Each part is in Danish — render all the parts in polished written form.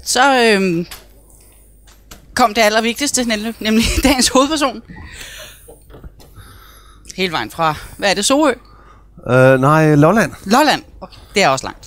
så kom det allervigtigste, nemlig dagens hovedperson. Hele vejen fra, hvad er det, Sorø? Nej, Lolland. Lolland, okay, det er også langt.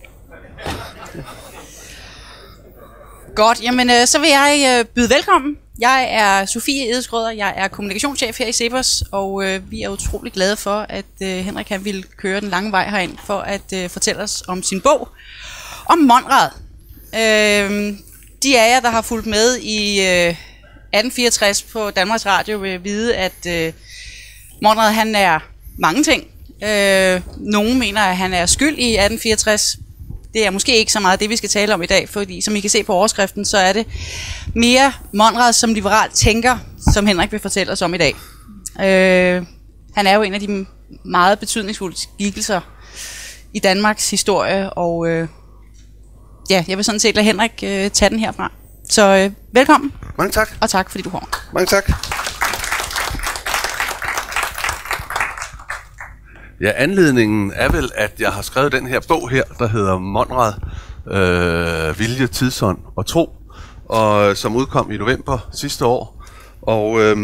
Godt, jamen så vil jeg byde velkommen. Jeg er Sofie Edesgrøder, jeg er kommunikationschef her i CEPOS, og vi er utrolig glade for, at Henrik han ville køre den lange vej herind for at fortælle os om sin bog om Monrad. De af jer, der har fulgt med i 1864 på Danmarks Radio, vil vide, at Monrad han er mange ting. Nogle mener, at han er skyld i 1864. Det er måske ikke så meget det, vi skal tale om i dag, fordi som I kan se på overskriften, så er det mere Monrad som liberal tænker, som Henrik vil fortælle os om i dag. Han er jo en af de meget betydningsfulde skikkelser i Danmarks historie, og ja, jeg vil sådan set lade Henrik tage den herfra. Så velkommen. Mange tak. Og tak, fordi du kommer. Mange tak. Ja, anledningen er vel, at jeg har skrevet den her bog her, der hedder Monrad, Vilje, Tidsånd og Tro, og som udkom i november sidste år, og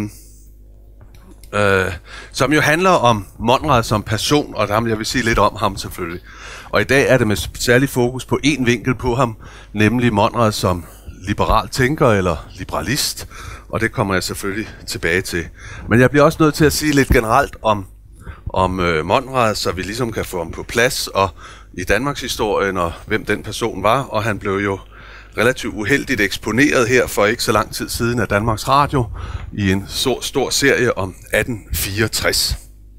som jo handler om Monrad som person, og jeg vil sige lidt om ham selvfølgelig. Og i dag er det med særlig fokus på en vinkel på ham, nemlig Monrad som liberal tænker eller liberalist, og det kommer jeg selvfølgelig tilbage til. Men jeg bliver også nødt til at sige lidt generelt om Monrad, så vi ligesom kan få ham på plads og i Danmarks historien og hvem den person var, og han blev jo relativt uheldigt eksponeret her for ikke så lang tid siden af Danmarks Radio i en stor serie om 1864.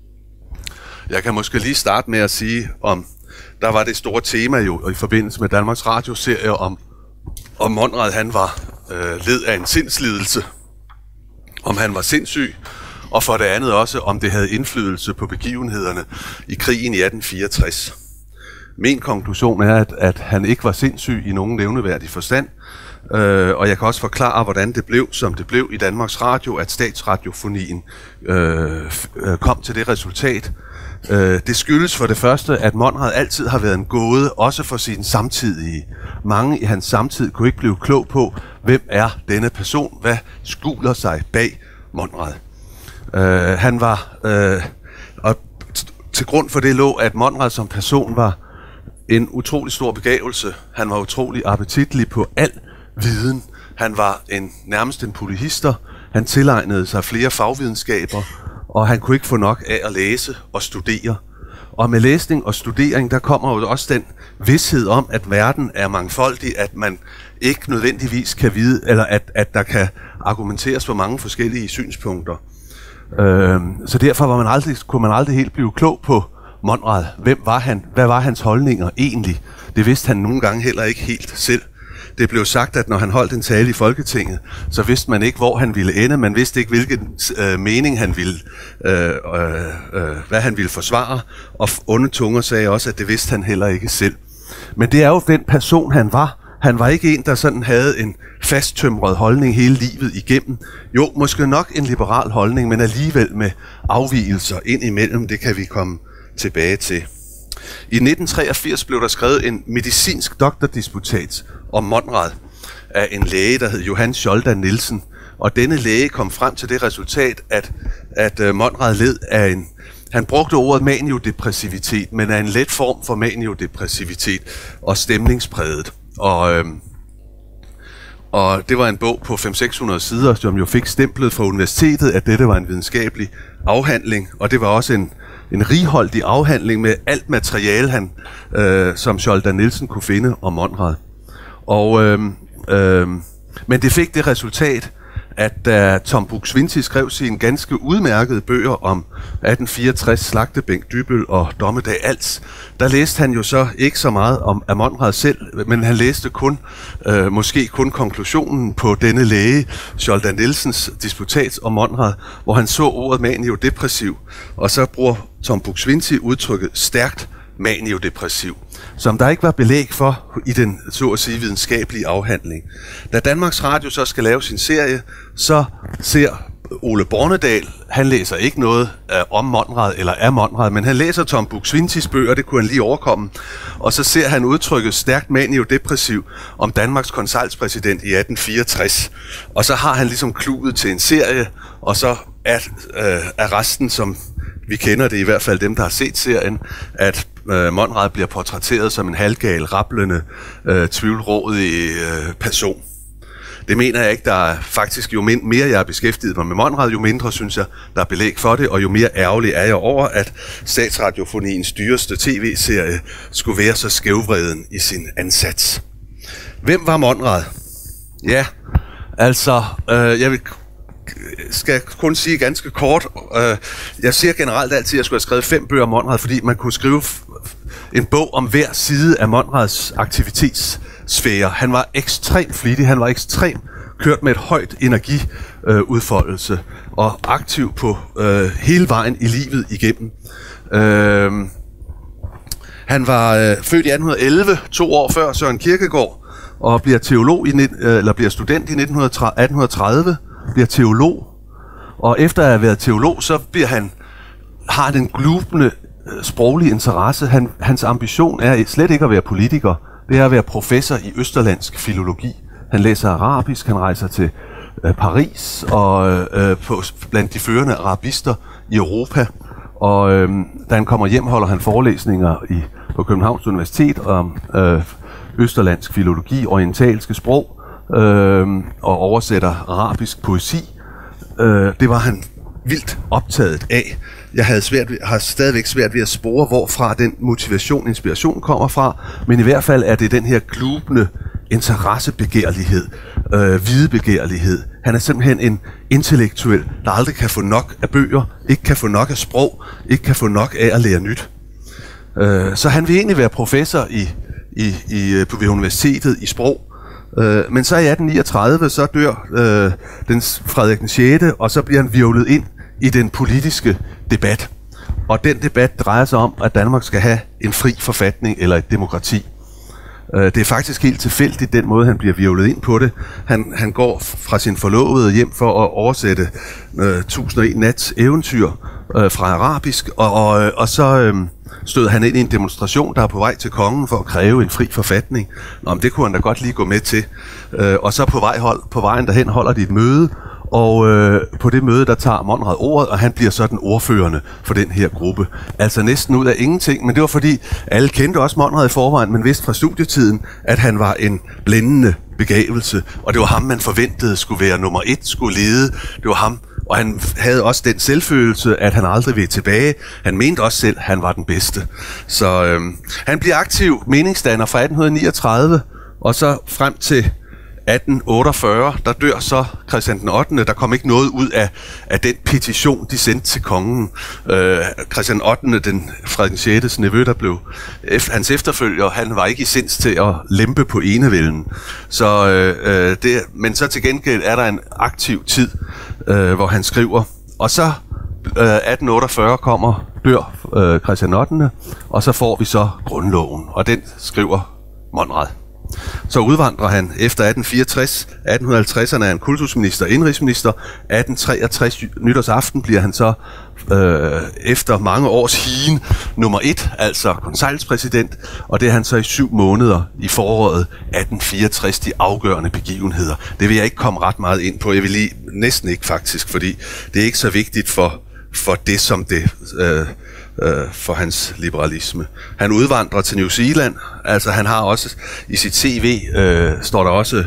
Jeg kan måske lige starte med at sige, der var det store tema jo i forbindelse med Danmarks Radio-serie om Monrad han var led af en sindslidelse, om han var sindssyg, og for det andet også, om det havde indflydelse på begivenhederne i krigen i 1864. Min konklusion er, at han ikke var sindssyg i nogen nævneværdig forstand, og jeg kan også forklare, hvordan det blev, som det blev i Danmarks Radio, at statsradiofonien kom til det resultat. Det skyldes for det første, at Monrad altid har været en gåde, også for sine samtidige. Mange i hans samtid kunne ikke blive klog på, hvem er denne person, hvad skjuler sig bag Monrad. Han var, og til grund for det lå, at Monrad som person var en utrolig stor begavelse. Han var utrolig appetitlig på al viden. Han var nærmest en polyhister. Han tilegnede sig flere fagvidenskaber, og han kunne ikke få nok af at læse og studere. Og med læsning og studering, der kommer jo også den vished om, at verden er mangfoldig, at man ikke nødvendigvis kan vide, eller at der kan argumenteres på mange forskellige synspunkter. Så derfor kunne man aldrig helt blive klog på Monrad. Hvem var han? Hvad var hans holdninger egentlig? Det vidste han nogle gange heller ikke helt selv. Det blev sagt, at når han holdt en tale i Folketinget, så vidste man ikke, hvor han ville ende. Man vidste ikke, hvilken mening han ville, hvad han ville forsvare. Og onde tunger sagde også, at det vidste han heller ikke selv. Men det er jo den person, han var. Han var ikke en, der sådan havde en fasttømret holdning hele livet igennem. Jo, måske nok en liberal holdning, men alligevel med afvigelser ind imellem. Det kan vi komme tilbage til. I 1983 blev der skrevet en medicinsk doktordisputat om Monrad af en læge, der hed Johan Skjolda Nielsen. Og denne læge kom frem til det resultat, at Monrad led af han brugte ordet maniodepressivitet, men af en let form for maniodepressivitet og stemningspræget. Og det var en bog på 500-600 sider, som jo fik stemplet fra universitetet, at dette var en videnskabelig afhandling, og det var også en righoldig afhandling med alt materiale, han som Skjolda Nielsen kunne finde om Monrad. Men det fik det resultat, at da Tom Buk-Swienty skrev sine ganske udmærkede bøger om 1864, Slagtebænk Dybbøl og Dommedag Als, der læste han jo så ikke så meget om Monrad selv, men han læste måske kun konklusionen på denne læge, Skjolda Nielsens disputat om Monrad, hvor han så ordet maniodepressiv, og så bruger Tom Buk-Swienty udtrykket stærkt maniodepressiv, som der ikke var belæg for i den så at sige videnskabelige afhandling. Da Danmarks Radio så skal lave sin serie, så ser Ole Bornedal, han læser ikke noget om Monrad eller af Monrad, men han læser Tom Buk-Swientys bøger, det kunne han lige overkomme. Og så ser han udtrykket stærkt maniodepressiv om Danmarks konsalspræsident i 1864. Og så har han ligesom kludet til en serie, og så er resten, som vi kender det, i hvert fald dem, der har set serien, at Monrad bliver portrætteret som en halvgal, rablende, tvivlrådig person. Det mener jeg ikke, der er faktisk, jo mere jeg har beskæftiget mig med Monrad, jo mindre synes jeg, der er belæg for det, og jo mere ærgerlig er jeg over, at Statsradiofoniens dyreste tv-serie skulle være så skævvreden i sin ansats. Hvem var Monrad? Ja, altså, jeg skal kun sige ganske kort. Jeg siger generelt altid, at jeg skulle have skrevet 5 bøger om Monrad, fordi man kunne skrive en bog om hver side af Monrads aktivitetssfære. Han var ekstremt flittig, han var ekstremt kørt med et højt energiudfoldelse og aktiv på hele vejen i livet igennem. Han var født i 1811, 2 år før Søren Kierkegaard, og bliver bliver student i 1830, bliver teolog, og efter at have været teolog, så har den glubende sproglige interesse. Hans ambition er slet ikke at være politiker, det er at være professor i østerlandsk filologi. Han læser arabisk, han rejser til Paris og blandt de førende arabister i Europa, og da han kommer hjem, holder han forelæsninger på Københavns Universitet om østerlandsk filologi, orientalske sprog, og oversætter arabisk poesi. Det var han vildt optaget af. Jeg har stadigvæk svært ved at spore, hvorfra den motivation, inspiration kommer fra, men i hvert fald er det den her glubende interessebegærlighed, videbegærlighed. Han er simpelthen en intellektuel, der aldrig kan få nok af bøger, ikke kan få nok af sprog, ikke kan få nok af at lære nyt. Så han vil egentlig være professor ved universitetet i sprog. Men så i 1839, så dør Frederik den 6., og så bliver han hvirvlet ind i den politiske debat. Og den debat drejer sig om, at Danmark skal have en fri forfatning eller et demokrati. Det er faktisk helt tilfældigt, den måde, han bliver hvirvlet ind på det. Han går fra sin forlovede hjem for at oversætte 1001 Nats eventyr fra arabisk, og så stød han ind i en demonstration, der er på vej til kongen for at kræve en fri forfatning. Nå, men det kunne han da godt lige gå med til. Og så på vejen derhen holder de et møde, og på det møde, der tager Monrad ordet, og han bliver sådan ordførende for den her gruppe. Altså næsten ud af ingenting, men det var fordi, alle kendte også Monrad i forvejen, men vidste fra studietiden, at han var en blændende begavelse, og det var ham, man forventede skulle være nummer 1, skulle lede. Det var ham, og han havde også den selvfølelse, at han aldrig ville tilbage. Han mente også selv, at han var den bedste. Så han bliver aktiv meningsdanner fra 1839, og så frem til 1848, der dør så Christian den 8. Der kom ikke noget ud af den petition, de sendte til kongen. Christian den 8., den Frederik 6. nevø, der blev hans efterfølger, han var ikke i sinds til at lempe på enevælden. Men så til gengæld er der en aktiv tid, hvor han skriver. Og så 1848 dør Christian den 8., og så får vi så grundloven, og den skriver Monrad. Så udvandrer han efter 1864. 1850'erne er han kultusminister, indrigsminister. 1863 nytårsaften bliver han så efter mange års higen nummer 1, altså konseilspræsident, og det er han så i 7 måneder i foråret 1864, de afgørende begivenheder. Det vil jeg ikke komme ret meget ind på. Jeg vil lige næsten ikke faktisk, fordi det er ikke så vigtigt for det som det for hans liberalisme. Han udvandrer til New Zealand, altså han har også i sit CV står der også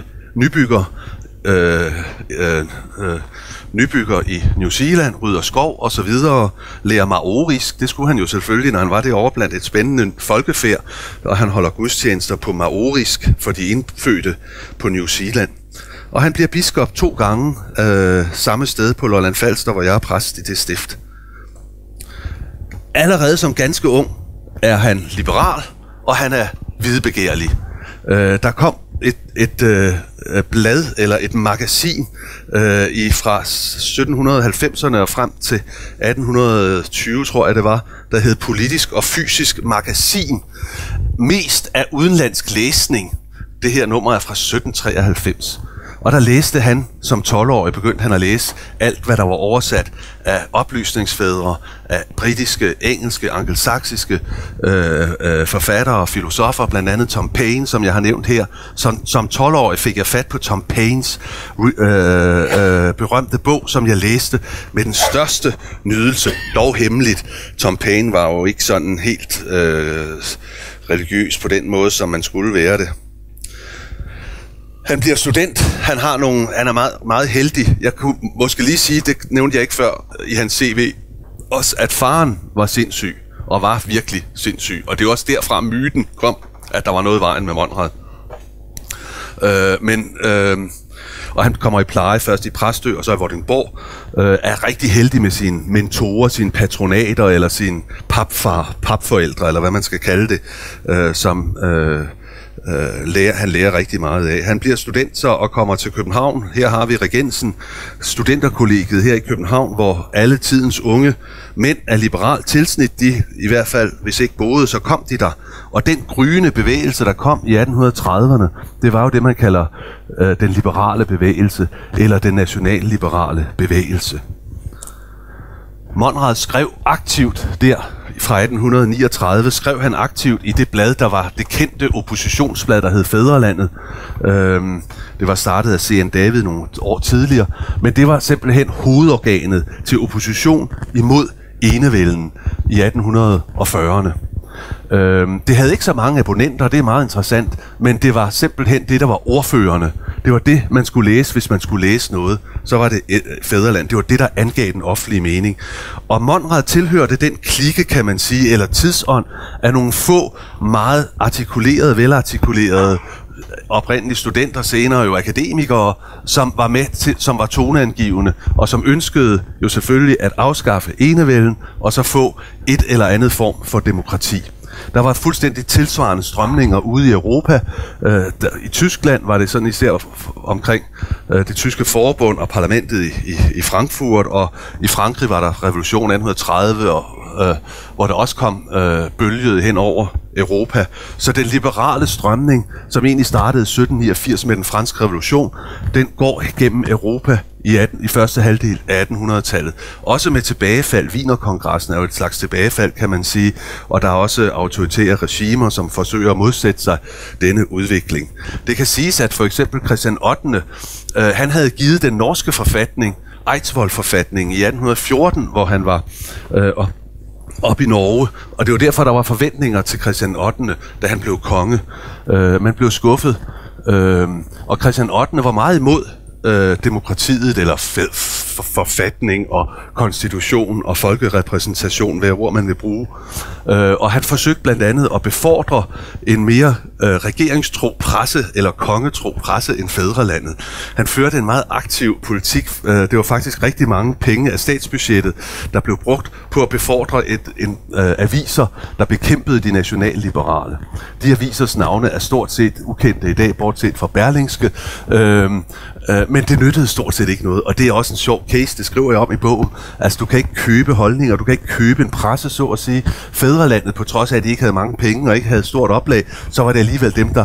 nybygger i New Zealand, rydder skov og så videre, lærer maorisk. Det skulle han jo selvfølgelig, når han var derovre blandt et spændende folkefærd, og han holder gudstjenester på maorisk for de indfødte på New Zealand. Og han bliver biskop 2 gange samme sted på Lolland Falster, hvor jeg er præst i det stift. Allerede som ganske ung er han liberal, og han er videbegærlig. Der kom et blad eller et magasin fra 1790'erne og frem til 1820, tror jeg det var, der hed Politisk og Fysisk Magasin. Mest af udenlandsk læsning. Det her nummer er fra 1793. Og der læste han som 12-årig, begyndte han at læse alt, hvad der var oversat af oplysningsfædre, af britiske, engelske, angelsaksiske forfattere og filosofer, blandt andet Tom Paine, som jeg har nævnt her. Som 12-årig fik jeg fat på Tom Paines berømte bog, som jeg læste med den største nydelse, dog hemmeligt. Tom Paine var jo ikke sådan helt religiøs på den måde, som man skulle være det. Han bliver student. Han er meget, meget heldig. Jeg kunne måske lige sige, det nævnte jeg ikke før i hans CV, også at faren var sindssyg, og var virkelig sindssyg. Og det er også derfra myten kom, at der var noget i vejen med Monrad. Og han kommer i pleje først i Præstø, og så i Vordingborg, er rigtig heldig med sine mentorer, sine patronater, eller sine papforældre, eller hvad man skal kalde det, som han lærer rigtig meget af. Han bliver student så og kommer til København. Her har vi Regensen, studenterkollegiet her i København, hvor alle tidens unge mænd af liberalt tilsnit, de i hvert fald, hvis ikke boede, så kom de der. Og den gryende bevægelse, der kom i 1830'erne, det var jo det, man kalder den liberale bevægelse, eller den nationalliberale bevægelse. Monrad skrev aktivt der fra 1839, skrev han aktivt i det blad, der var det kendte oppositionsblad, der hed Fædrelandet. Det var startet af C.N. David nogle år tidligere, men det var simpelthen hovedorganet til opposition imod enevælden i 1840'erne. Det havde ikke så mange abonnenter, det er meget interessant, men det var simpelthen det, der var ordførende. Det var det, man skulle læse, hvis man skulle læse noget. Så var det Fædreland. Det var det, der angav den offentlige mening. Og Monrad tilhørte den klikke, kan man sige, eller tidsånd, af nogle få, meget artikulerede, velartikulerede, oprindelige studenter, senere jo akademikere, som var med til, som var toneangivende, og som ønskede jo selvfølgelig at afskaffe enevælden, og så få et eller andet form for demokrati. Der var fuldstændig tilsvarende strømninger ude i Europa. I Tyskland var det sådan især omkring det tyske forbund og parlamentet i Frankfurt, og i Frankrig var der revolution 1830, hvor der også kom bølget hen over Europa. Så den liberale strømning, som egentlig startede i 1789 med den franske revolution, den går gennem Europa i første halvdel af 1800-tallet. Også med tilbagefald. Wienerkongressen er jo et slags tilbagefald, kan man sige, og der er også autoritære regimer, som forsøger at modsætte sig denne udvikling. Det kan siges, at for eksempel Christian 8. Han havde givet den norske forfatning, Eidsvoll-forfatningen i 1814, hvor han var op i Norge, og det var derfor, der var forventninger til Christian 8., da han blev konge. Man blev skuffet, og Christian 8. var meget imod demokratiet, eller forfatning og konstitution og folkerepræsentation, hvad ord man vil bruge. Og han forsøgte blandt andet at befordre en mere regeringstro presse, eller kongetro presse end Fædrelandet. Han førte en meget aktiv politik. Det var faktisk rigtig mange penge af statsbudgettet, der blev brugt på at befordre aviser, der bekæmpede de nationalliberale. De avisers navne er stort set ukendte i dag, bortset fra Berlingske, men det nyttede stort set ikke noget, og det er også en sjov case, det skriver jeg om i bogen. Altså, du kan ikke købe holdninger, du kan ikke købe en presse, så at sige. Fædrelandet, på trods af, at de ikke havde mange penge og ikke havde stort oplag, så var det alligevel dem,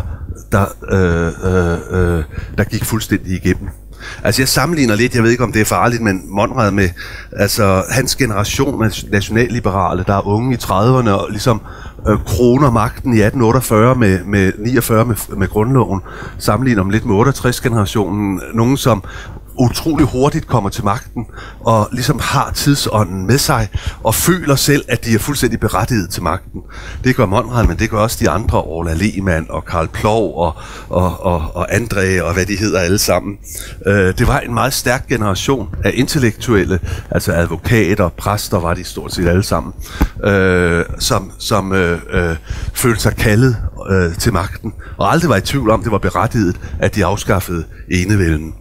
der gik fuldstændig igennem. Altså, jeg sammenligner lidt, jeg ved ikke, om det er farligt, men Monrad med, altså, hans generation af nationalliberale, der er unge i 30'erne, og ligesom kroner magten i 1848 med 49 med grundloven, sammenligner dem lidt med 68-generationen, nogen som utrolig hurtigt kommer til magten, og ligesom har tidsånden med sig, og føler selv, at de er fuldstændig berettiget til magten. Det gør Monrad, men det gør også de andre, Orla Lehmann og Karl Ploug og André og hvad de hedder alle sammen. Det var en meget stærk generation af intellektuelle, altså advokater, præster var de stort set alle sammen, som følte sig kaldet til magten, og aldrig var i tvivl om, det var berettiget, at de afskaffede enevælden.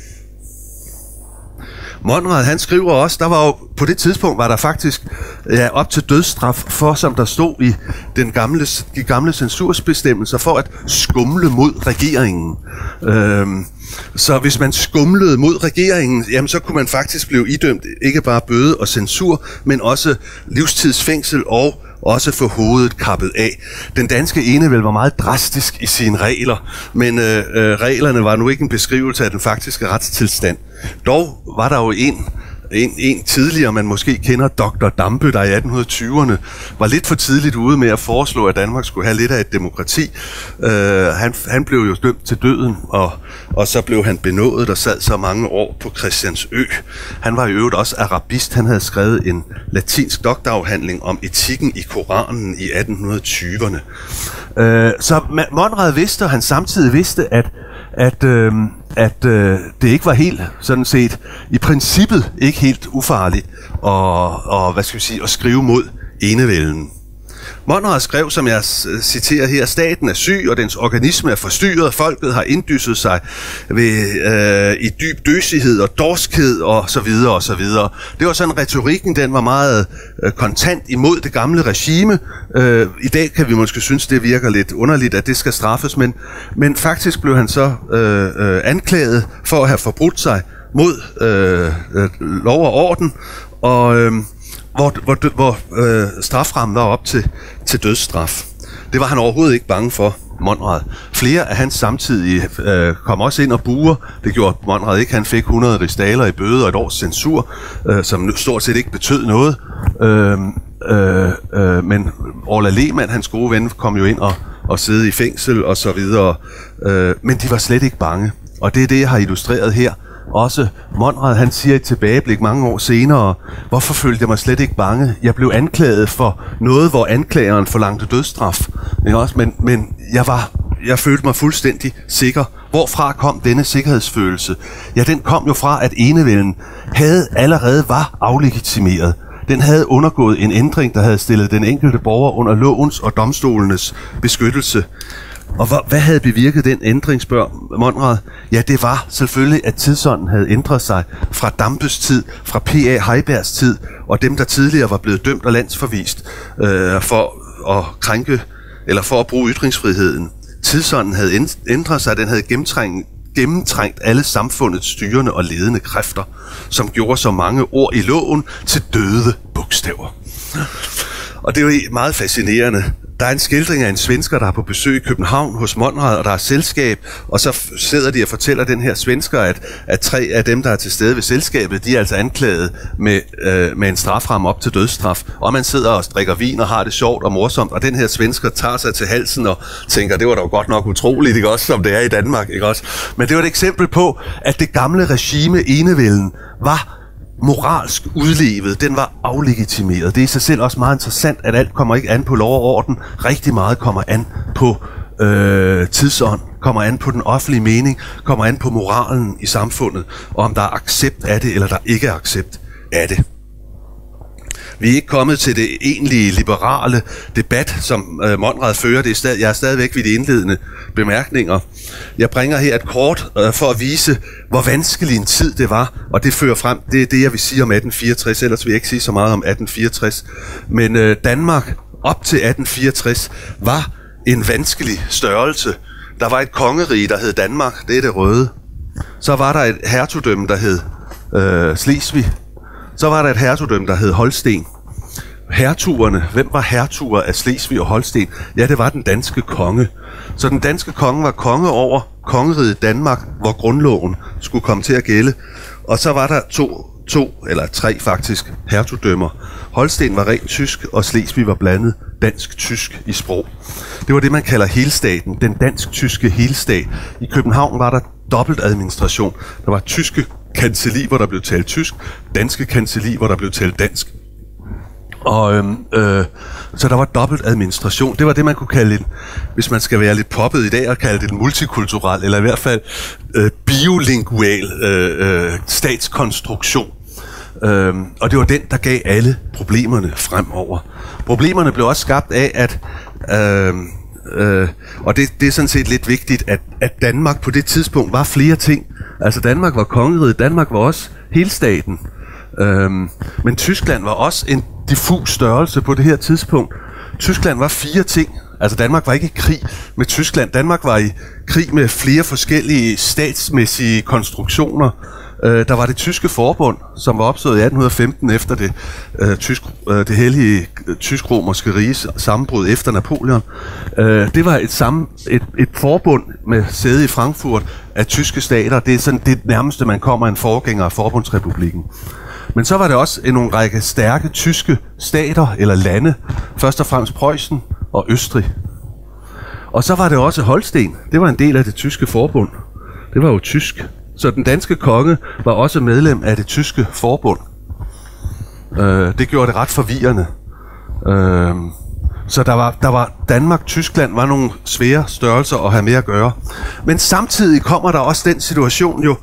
Monrad, han skriver også, der var jo, på det tidspunkt var der faktisk op til dødsstraf for, som der stod i de gamle censursbestemmelser, for at skumle mod regeringen. Så hvis man skumlede mod regeringen, jamen så kunne man faktisk blive idømt ikke bare bøde og censur, men også livstidsfængsel og også få hovedet kappet af. Den danske enevælde var meget drastisk i sine regler, men reglerne var nu ikke en beskrivelse af den faktiske retstilstand. Dog var der jo en tidligere, man måske kender, Dr. Dampe, der i 1820'erne var lidt for tidligt ude med at foreslå, at Danmark skulle have lidt af et demokrati. Han blev jo dømt til døden, og så blev han benådet og sad så mange år på Christiansø. Han var i øvrigt også arabist. Han havde skrevet en latinsk doktorafhandling om etikken i Koranen i 1820'erne. Så Monrad vidste, og han samtidig vidste, at det ikke var helt, sådan set, i princippet ikke helt ufarligt og hvad skal vi sige, at skrive mod enevælden. Monrad skrev, som jeg citerer her, staten er syg, og dens organisme er forstyrret, folket har inddysset sig i dyb døsighed og dorskhed og så videre og så videre. Det var sådan, retorikken, den var meget kontant imod det gamle regime. I dag kan vi måske synes, det virker lidt underligt, at det skal straffes, men faktisk blev han så anklaget for at have forbrudt sig mod lov og orden, og hvor straframmen var op til dødsstraf. Det var han overhovedet ikke bange for, Monrad. Flere af hans samtidige kom også ind og buer. Det gjorde Monrad ikke. Han fik 100 rigsdaler i bøde og et års censur, som stort set ikke betød noget. Men Orla Lehmann, hans gode ven, kom jo ind og sidde i fængsel og så videre. Men de var slet ikke bange. Og det er det, jeg har illustreret her. Også Monrad, han siger i et tilbageblik mange år senere, hvorfor følte jeg mig slet ikke bange? Jeg blev anklaget for noget, hvor anklageren forlangte dødsstraf. Men jeg følte mig fuldstændig sikker. Hvorfra kom denne sikkerhedsfølelse? Ja, den kom jo fra, at enevælden allerede var aflegitimeret. Den havde undergået en ændring, der havde stillet den enkelte borger under lovens og domstolenes beskyttelse. Og hvad havde bevirket den ændring, spørger Monrad? Ja, det var selvfølgelig, at tidsånden havde ændret sig fra Dampes tid, fra P.A. Heibergs tid, og dem, der tidligere var blevet dømt og landsforvist for at krænke, eller for at bruge ytringsfriheden. Tidsånden havde ændret sig, den havde gennemtrængt alle samfundets styrende og ledende kræfter, som gjorde så mange ord i loven til døde bogstaver. Og det er jo meget fascinerende. Der er en skildring af en svensker, der er på besøg i København hos Monrad, og der er selskab, og så sidder de og fortæller den her svensker, at 3 af dem, der er til stede ved selskabet, de er altså anklaget med en straframme op til dødsstraf, og man sidder og drikker vin og har det sjovt og morsomt, og den her svensker tager sig til halsen og tænker, det var da godt nok utroligt, ikke også, som det er i Danmark, ikke også? Men det var et eksempel på, at det gamle regime, enevælden, var moralsk udlevet, den var aflegitimeret. Det er i sig selv også meget interessant, at alt kommer ikke an på lov og orden. Rigtig meget kommer an på tidsånd, kommer an på den offentlige mening, kommer an på moralen i samfundet, og om der er accept af det, eller der ikke er accept af det. Vi er ikke kommet til det egentlige liberale debat, som Monrad fører. Jeg er stadigvæk ved de indledende bemærkninger. Jeg bringer her et kort for at vise, hvor vanskelig en tid det var, og det fører frem, det er det, jeg vil sige om 1864, ellers vil jeg ikke sige så meget om 1864. Men Danmark op til 1864 var en vanskelig størrelse. Der var et kongerige, der hed Danmark, det er det røde. Så var der et hertugdømme, der hed Slesvig. Så var der et hertugdømme, der hed Holsten. Hertugerne, hvem var hertuger af Slesvig og Holsten? Ja, det var den danske konge. Så den danske konge var konge over kongeriget Danmark, hvor grundloven skulle komme til at gælde. Og så var der to eller tre faktisk hertugdømmer. Holsten var rent tysk, og Slesvig var blandet dansk-tysk i sprog. Det var det, man kalder helstaten, den dansk-tyske helstat. I København var der dobbelt administration. Der var tyske kancelli, hvor der blev talt tysk, danske kancelli, hvor der blev talt dansk. Og så der var dobbelt administration. Det var det, man kunne kalde hvis man skal være lidt poppet i dag, og kalde det en multikulturel, eller i hvert fald biolingual statskonstruktion. Og det var den, der gav alle problemerne fremover. Problemerne blev også skabt af, at og det er sådan set lidt vigtigt, at Danmark på det tidspunkt var flere ting. Altså Danmark var kongeriget, Danmark var også helstaten. Men Tyskland var også en diffus størrelse på det her tidspunkt. Tyskland var 4 ting. Altså Danmark var ikke i krig med Tyskland. Danmark var i krig med flere forskellige statsmæssige konstruktioner. Der var det tyske forbund, som var opstået i 1815 efter det hellige tysk-romerske riges sammenbrud efter Napoleon. Det var et forbund med sæde i Frankfurt af tyske stater. Det er sådan det nærmeste, man kommer en forgænger af Forbundsrepublikken. Men så var det også en række stærke tyske stater eller lande, først og fremmest Preussen og Østrig. Og så var det også Holsten. Det var en del af det tyske forbund. Det var jo tysk. Så den danske konge var også medlem af det tyske forbund. Det gjorde det ret forvirrende. Så der var Danmark-Tyskland var nogle svære størrelser at have med at gøre. Men samtidig kommer der også den situation jo,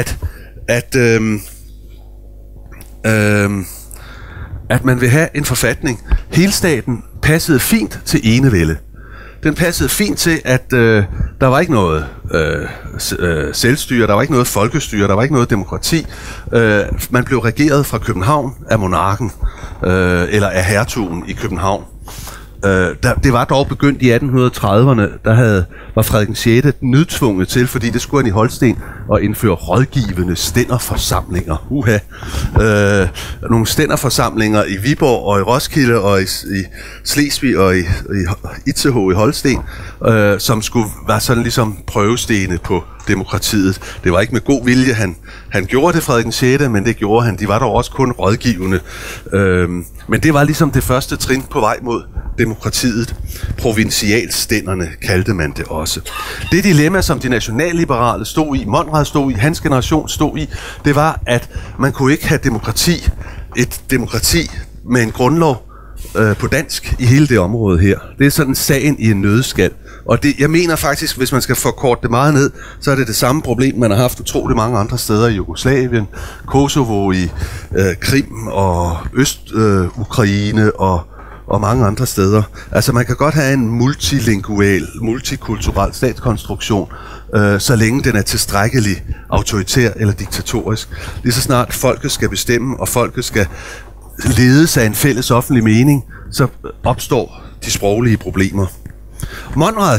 at man vil have en forfatning. Helstaten passede fint til enevælde. Den passede fint til, at der var ikke noget selvstyre, der var ikke noget folkestyre, der var ikke noget demokrati. Man blev regeret fra København af monarken, eller af hertugen i København. Det var dog begyndt i 1830'erne, var Frederik 6. nødtvunget til, fordi det skulle han i Holsten, at indføre rådgivende stænderforsamlinger. Nogle stænderforsamlinger i Viborg og i Roskilde og i Slesvig og i Itzehoe i Holsten, som skulle være sådan ligesom prøvestene på demokratiet. Det var ikke med god vilje, han gjorde det, Frederik 6., men det gjorde han. De var dog også kun rådgivende. Men det var ligesom det første trin på vej mod demokratiet. Provincialstænderne kaldte man det også. Det dilemma, som de nationalliberale stod i, Monrad stod i, hans generation stod i, det var, at man kunne ikke have demokrati, et demokrati med en grundlov på dansk i hele det område her. Det er sådan sagen i en nøddeskal. Og jeg mener faktisk, hvis man skal forkorte det meget ned, så er det det samme problem, man har haft utroligt mange andre steder i Jugoslavien, Kosovo, i Krim og Øst-Ukraine og mange andre steder. Altså man kan godt have en multilingual, multikulturel statskonstruktion, så længe den er tilstrækkelig autoritær eller diktatorisk. Lige så snart folket skal bestemme, og folket skal ledes af en fælles offentlig mening, så opstår de sproglige problemer. Monrad,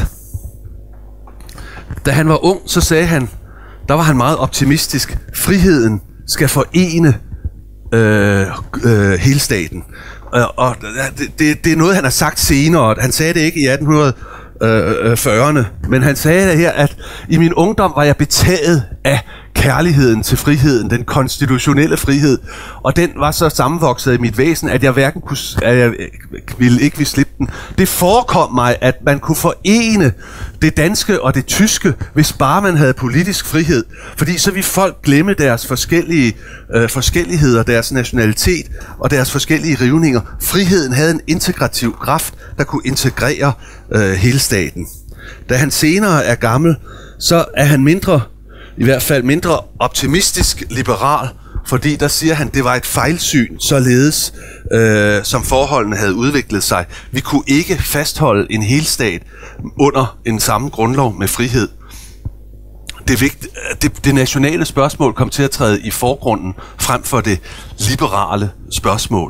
da han var ung, så sagde han, der var han meget optimistisk, friheden skal forene hele staten. Og det er noget, han har sagt senere. Han sagde det ikke i 1840'erne, men han sagde det her, at i min ungdom var jeg betaget af kærligheden til friheden, den konstitutionelle frihed, og den var så sammenvokset i mit væsen, at jeg hverken kunne, ville slippe den. Det forekom mig, at man kunne forene det danske og det tyske, hvis bare man havde politisk frihed, fordi så ville folk glemme deres forskelligheder, deres nationalitet og deres forskellige rivninger. Friheden havde en integrativ kraft, der kunne integrere hele staten. Da han senere er gammel, så er han i hvert fald mindre optimistisk liberal, fordi der siger han, det var et fejlsyn, således som forholdene havde udviklet sig. Vi kunne ikke fastholde en helstat under en samme grundlov med frihed. Det nationale spørgsmål kom til at træde i forgrunden frem for det liberale spørgsmål.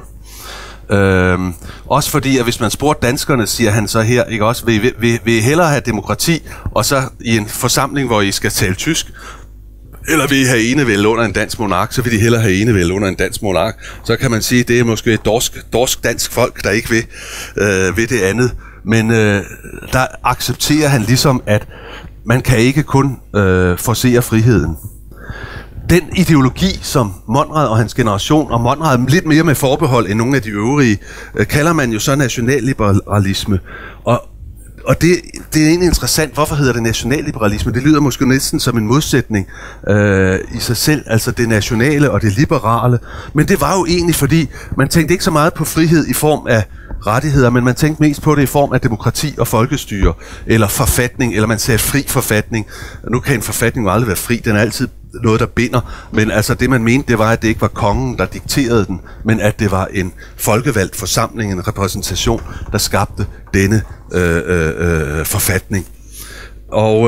Også fordi, at hvis man spurgte danskerne, siger han så her, ikke også, vil I hellere have demokrati, og så i en forsamling, hvor I skal tale tysk, eller vil I have enevælde under en dansk monark, så vil de hellere have enevælde under en dansk monark. Så kan man sige, at det er måske et dorsk dansk folk, der ikke vil det andet. Men der accepterer han ligesom, at man kan ikke kun forcere friheden. Den ideologi, som Monrad og hans generation, og Monrad lidt mere med forbehold end nogle af de øvrige, kalder man jo så nationalliberalisme. Og det er egentlig interessant, hvorfor hedder det nationalliberalisme? Det lyder måske næsten som en modsætning i sig selv, altså det nationale og det liberale. Men det var jo egentlig, fordi man tænkte ikke så meget på frihed i form af rettigheder, men man tænkte mest på det i form af demokrati og folkestyre, eller forfatning, eller man sagde fri forfatning. Nu kan en forfatning jo aldrig være fri, den er altid noget, der binder, men altså det man mente, det var, at det ikke var kongen, der dikterede den, men at det var en folkevalgt forsamling, en repræsentation, der skabte denne forfatning. Og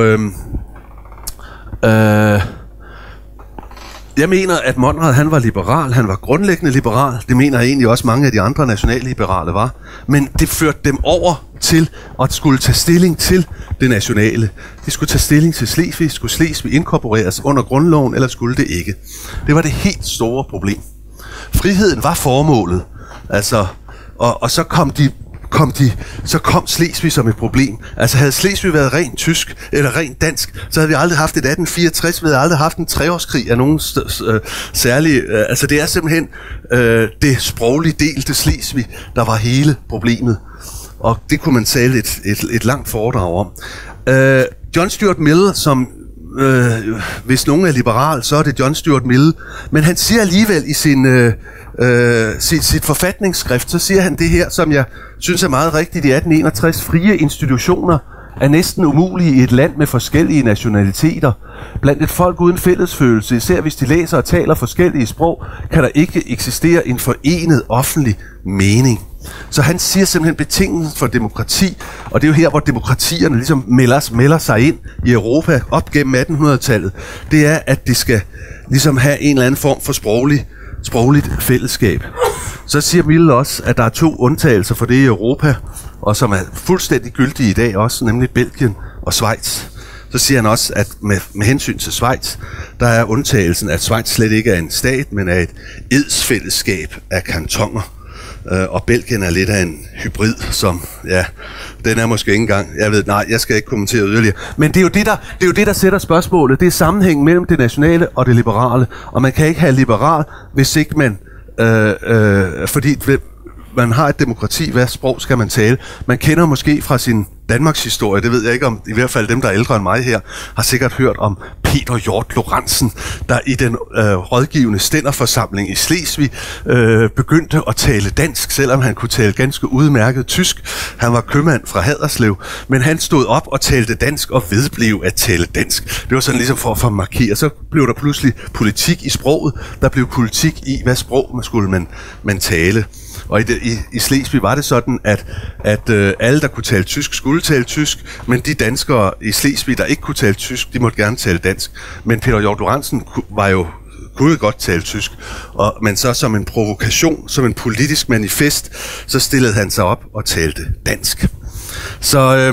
jeg mener, at Monrad, han var liberal, han var grundlæggende liberal, det mener jeg egentlig også mange af de andre nationalliberale var, men det førte dem over til at skulle tage stilling til det nationale. De skulle tage stilling til Slesvig. Skulle Slesvig inkorporeres under grundloven, eller skulle det ikke? Det var det helt store problem. Friheden var formålet, altså, og så kom Slesvig som et problem. Altså havde Slesvig været rent tysk eller rent dansk, så havde vi aldrig haft et 1864, vi havde aldrig haft en treårskrig af nogen særlige. Altså det er simpelthen det sproglige delte Slesvig, der var hele problemet. Og det kunne man tale et langt foredrag om. John Stuart Mill, som hvis nogen er liberal, så er det John Stuart Mill. Men han siger alligevel i sit forfatningsskrift, så siger han det her, som jeg synes er meget rigtigt i 1861. Frie institutioner er næsten umulige i et land med forskellige nationaliteter. Blandt et folk uden fællesfølelse, især hvis de læser og taler forskellige sprog, kan der ikke eksistere en forenet offentlig mening. Så han siger simpelthen betingelsen for demokrati, og det er jo her, hvor demokratierne ligesom melder sig ind i Europa op gennem 1800-tallet. Det er, at de skal ligesom have en eller anden form for sprogligt fællesskab. Så siger Mill også, at der er 2 undtagelser for det i Europa, og som er fuldstændig gyldige i dag også, nemlig Belgien og Schweiz. Så siger han også, at med hensyn til Schweiz, der er undtagelsen, at Schweiz slet ikke er en stat, men er et edsfællesskab af kantoner. Og Belgien er lidt af en hybrid, som, ja, den er måske ikke engang, jeg skal ikke kommentere yderligere. Men det er jo det, der sætter spørgsmålet. Det er sammenhængen mellem det nationale og det liberale. Og man kan ikke have liberal, hvis ikke man, fordi man har et demokrati, hvad sprog skal man tale? Man kender måske fra sin Danmarks historie, det ved jeg ikke om, i hvert fald dem, der er ældre end mig her, har sikkert hørt om Peter Hjort Lorentzen, der i den rådgivende stænderforsamling i Slesvig begyndte at tale dansk, selvom han kunne tale ganske udmærket tysk. Han var købmand fra Haderslev, men han stod op og talte dansk og vedblev at tale dansk. Det var sådan ligesom for at markere. Så blev der pludselig politik i sproget. Der blev politik i, hvad sprog skulle man tale. Og i Slesvig var det sådan, at alle, der kunne tale tysk, skulle tale tysk, men de danskere i Slesvig, der ikke kunne tale tysk, de måtte gerne tale dansk. Men Peter Hjort Lorentzen kunne jo godt tale tysk, men så som en provokation, som en politisk manifest, så stillede han sig op og talte dansk. Så,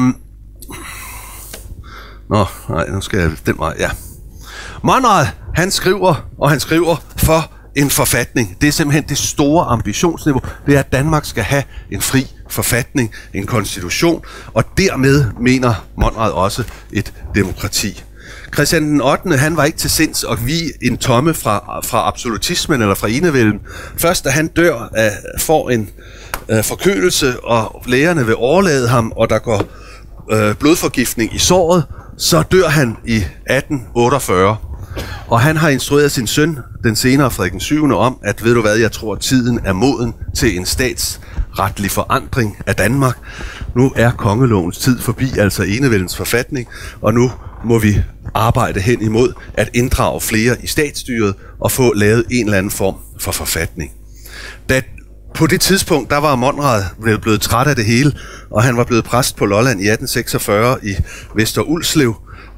nu skal jeg den vej, ja. Monrad, han skriver for en forfatning. Det er simpelthen det store ambitionsniveau. Det er, at Danmark skal have en fri forfatning, en konstitution, og dermed mener Monrad også et demokrati. Christian den 8. han var ikke til sinds at vie en tomme fra absolutismen eller fra enevælden. Først da han dør, får en forkølelse, og lægerne vil overlade ham, og der går blodforgiftning i såret, så dør han i 1848. Og han har instrueret sin søn, den senere Frederik den 7. om, at ved du hvad, jeg tror tiden er moden til en statsretlig forandring af Danmark. Nu er kongelovens tid forbi, altså enevældens forfatning, og nu må vi arbejde hen imod at inddrage flere i statsstyret og få lavet en eller anden form for forfatning. På det tidspunkt, der var Monrad blevet træt af det hele, og han var blevet præst på Lolland i 1846 i Vester Ulslev,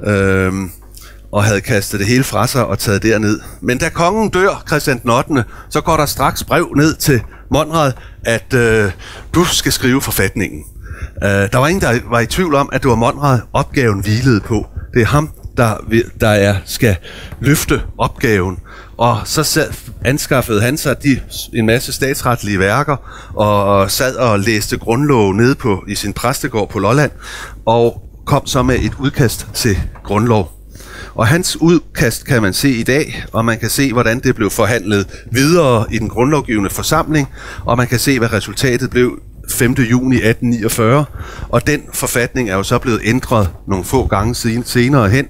og havde kastet det hele fra sig og taget derned. Men da kongen dør, Christian den 8., så går der straks brev ned til Monrad, at du skal skrive forfatningen. Der var ingen, der var i tvivl om, at det var Monrad, opgaven hvilede på. Det er ham, der skal løfte opgaven. Og så anskaffede han sig en masse statsretlige værker, og sad og læste grundlov nede i sin præstegård på Lolland, og kom så med et udkast til grundlov. Og hans udkast kan man se i dag, og man kan se, hvordan det blev forhandlet videre i den grundlovgivende forsamling, og man kan se, hvad resultatet blev 5. juni 1849. Og den forfatning er jo så blevet ændret nogle få gange senere hen.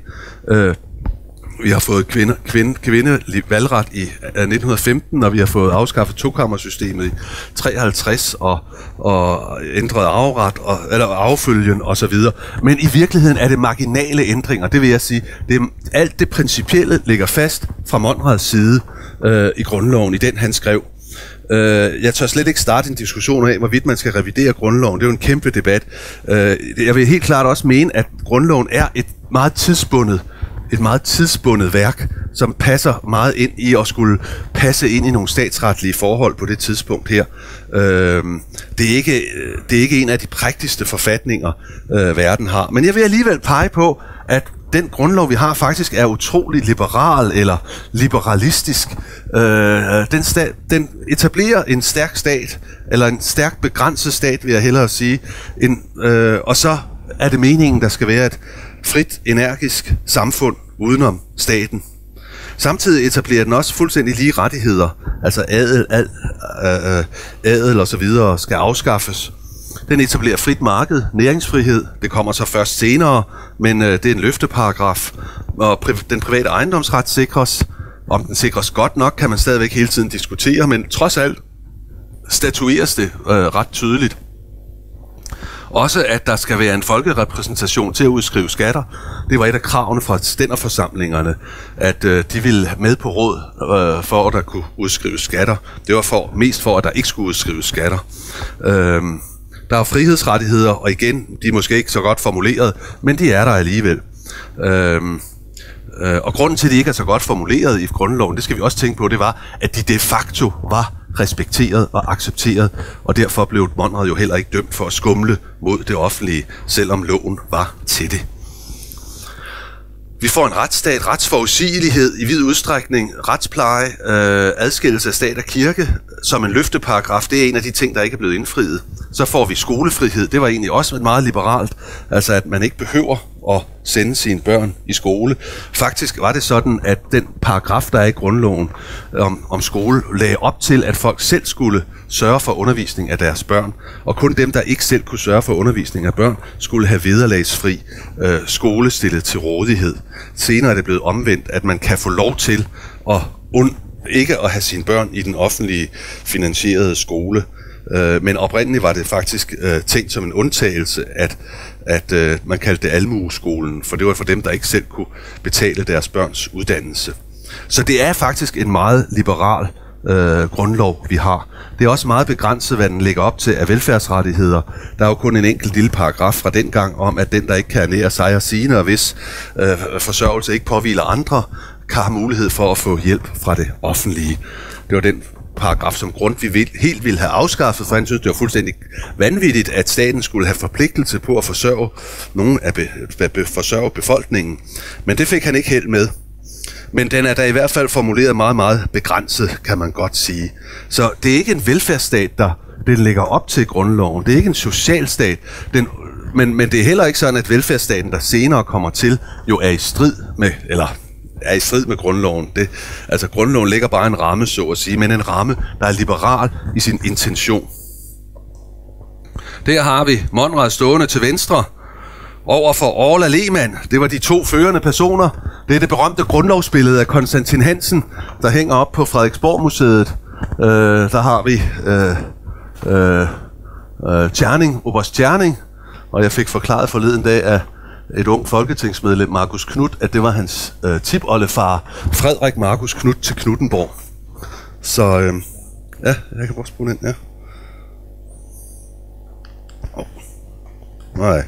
Vi har fået kvindelig valgret i 1915, og vi har fået afskaffet tokammersystemet i 53 og ændret arveret eller arvefølgen og så videre. Men i virkeligheden er det marginale ændringer, det vil jeg sige. Alt det principielle ligger fast fra Monrads side i grundloven, i den han skrev. Jeg tør slet ikke starte en diskussion af, hvorvidt man skal revidere grundloven. Det er jo en kæmpe debat. Jeg vil helt klart også mene, at grundloven er et meget tidsbundet et meget tidsbundet værk, som passer meget ind i at skulle passe ind i nogle statsretlige forhold på det tidspunkt her. Det er ikke en af de prægtigste forfatninger, verden har. Men jeg vil alligevel pege på, at den grundlov, vi har, faktisk er utrolig liberal eller liberalistisk. Den etablerer en stærk stat, eller en stærk begrænset stat, vil jeg hellere sige. Og så er det meningen, der skal være et frit, energisk samfund udenom staten. Samtidig etablerer den også fuldstændig lige rettigheder, altså adel og så videre skal afskaffes. Den etablerer frit marked, næringsfrihed, det kommer så først senere, men det er en løfteparagraf, og den private ejendomsret sikres. Om den sikres godt nok, kan man stadigvæk hele tiden diskutere, men trods alt statueres det ret tydeligt. Også at der skal være en folkerepræsentation til at udskrive skatter. Det var et af kravene fra stænderforsamlingerne, at de ville med på råd for, at der kunne udskrives skatter. Det var mest for, at der ikke skulle udskrives skatter. Der er frihedsrettigheder, og igen, de er måske ikke så godt formuleret, men de er der alligevel. Og grunden til, at de ikke er så godt formuleret i grundloven, det skal vi også tænke på, det var, at de de facto var respekteret og accepteret, og derfor blev Monrad jo heller ikke dømt for at skumle mod det offentlige, selvom loven var til det. Vi får en retsstat, retsforudsigelighed i vid udstrækning, retspleje, adskillelse af stat og kirke som en løfteparagraf. Det er en af de ting, der ikke er blevet indfriet. Så får vi skolefrihed. Det var egentlig også meget liberalt, altså at man ikke behøver at sende sine børn i skole. Faktisk var det sådan, at den paragraf, der er i grundloven om skole, lagde op til, at folk selv skulle sørge for undervisning af deres børn, og kun dem, der ikke selv kunne sørge for undervisning af børn, skulle have vederlagsfri skole stillet til rådighed. Senere er det blevet omvendt, at man kan få lov til at ikke at have sine børn i den offentlige finansierede skole. Men oprindeligt var det faktisk tænkt som en undtagelse, at man kaldte det almueskolen, for det var for dem, der ikke selv kunne betale deres børns uddannelse. Så det er faktisk en meget liberal grundlov, vi har. Det er også meget begrænset, hvad den lægger op til af velfærdsrettigheder. Der er jo kun en enkelt lille paragraf fra dengang om, at den, der ikke kan ernære sig og sine, og hvis forsørgelse ikke påhviler andre, kan have mulighed for at få hjælp fra det offentlige. Det var den paragraf, som Grundtvig helt ville have afskaffet, for han synes, det var fuldstændig vanvittigt, at staten skulle have forpligtelse på at forsørge nogen at forsørge befolkningen. Men det fik han ikke held med. Men den er da i hvert fald formuleret meget, meget begrænset, kan man godt sige. Så det er ikke en velfærdsstat, den lægger op til grundloven. Det er ikke en socialstat. Men det er heller ikke sådan, at velfærdsstaten, der senere kommer til, jo er i strid med grundloven. Altså grundloven lægger bare en ramme, så at sige, men en ramme, der er liberal i sin intention. Der har vi Monrad stående til venstre over for Orla Lehmann. Det var de to førende personer. Det er det berømte grundlovsbillede af Konstantin Hansen, der hænger op på Frederiksborg-museet. Der har vi Tjerning, Oberst Tjerning, og jeg fik forklaret forleden dag af et ung folketingsmedlem, Markus Knudt, at det var hans tipoldefar, Frederik Markus Knudt til Knuthenborg. Så ja, jeg kan bare spole ind, ja. Nej.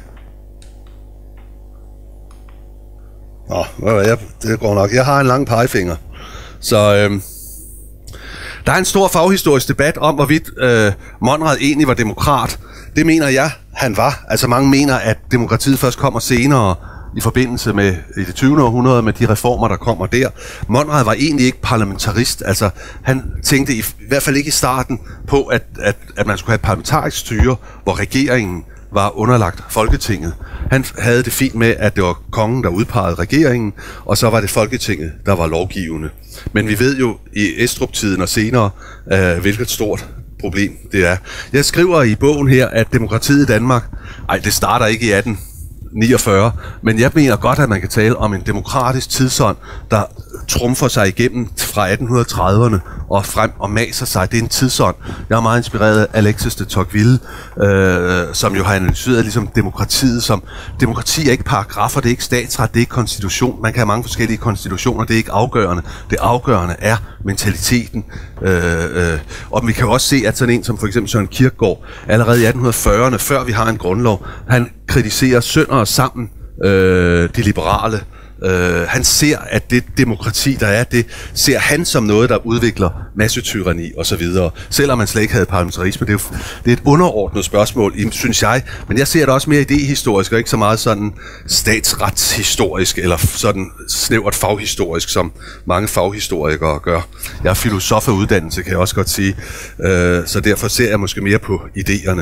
Det går nok. Jeg har en lang pegefinger. Så der er en stor faghistorisk debat om, hvorvidt Monrad egentlig var demokrat. Det mener jeg, han var. Altså mange mener, at demokratiet først kommer senere i forbindelse med i det 20. århundrede med de reformer, der kommer der. Monrad var egentlig ikke parlamentarist. Altså han tænkte i hvert fald ikke i starten på, at man skulle have et parlamentarisk styre, hvor regeringen var underlagt Folketinget. Han havde det fint med, at det var kongen, der udpegede regeringen, og så var det Folketinget, der var lovgivende. Men vi ved jo i Estrup-tiden og senere, hvilket stort problem det er. Jeg skriver i bogen her, at demokratiet i Danmark, det starter ikke i 1849, men jeg mener godt, at man kan tale om en demokratisk tidsånd, der trumfer sig igennem fra 1830'erne og frem og maser sig. Det er en tidsånd. Jeg er meget inspireret af Alexis de Tocqueville, som jo har analyseret ligesom demokratiet som, demokrati er ikke paragrafer, det er ikke statsret, det er ikke konstitution. Man kan have mange forskellige konstitutioner, det er ikke afgørende. Det afgørende er mentaliteten. Og vi kan jo også se, at sådan en som for eksempel Søren Kierkegaard, allerede i 1840'erne, før vi har en grundlov, han kritiserer sønder og sammen de liberale Han ser, at det demokrati, der er, det ser han som noget, der udvikler massetyranni og så videre. Selvom man slet ikke havde parlamentarisme. Det er et underordnet spørgsmål, synes jeg. Men jeg ser det også mere idehistorisk, og ikke så meget sådan statsretshistorisk, eller sådan snævert faghistorisk, som mange faghistorikere gør. Jeg er filosof af uddannelse, kan jeg også godt sige. Så derfor ser jeg måske mere på idéerne.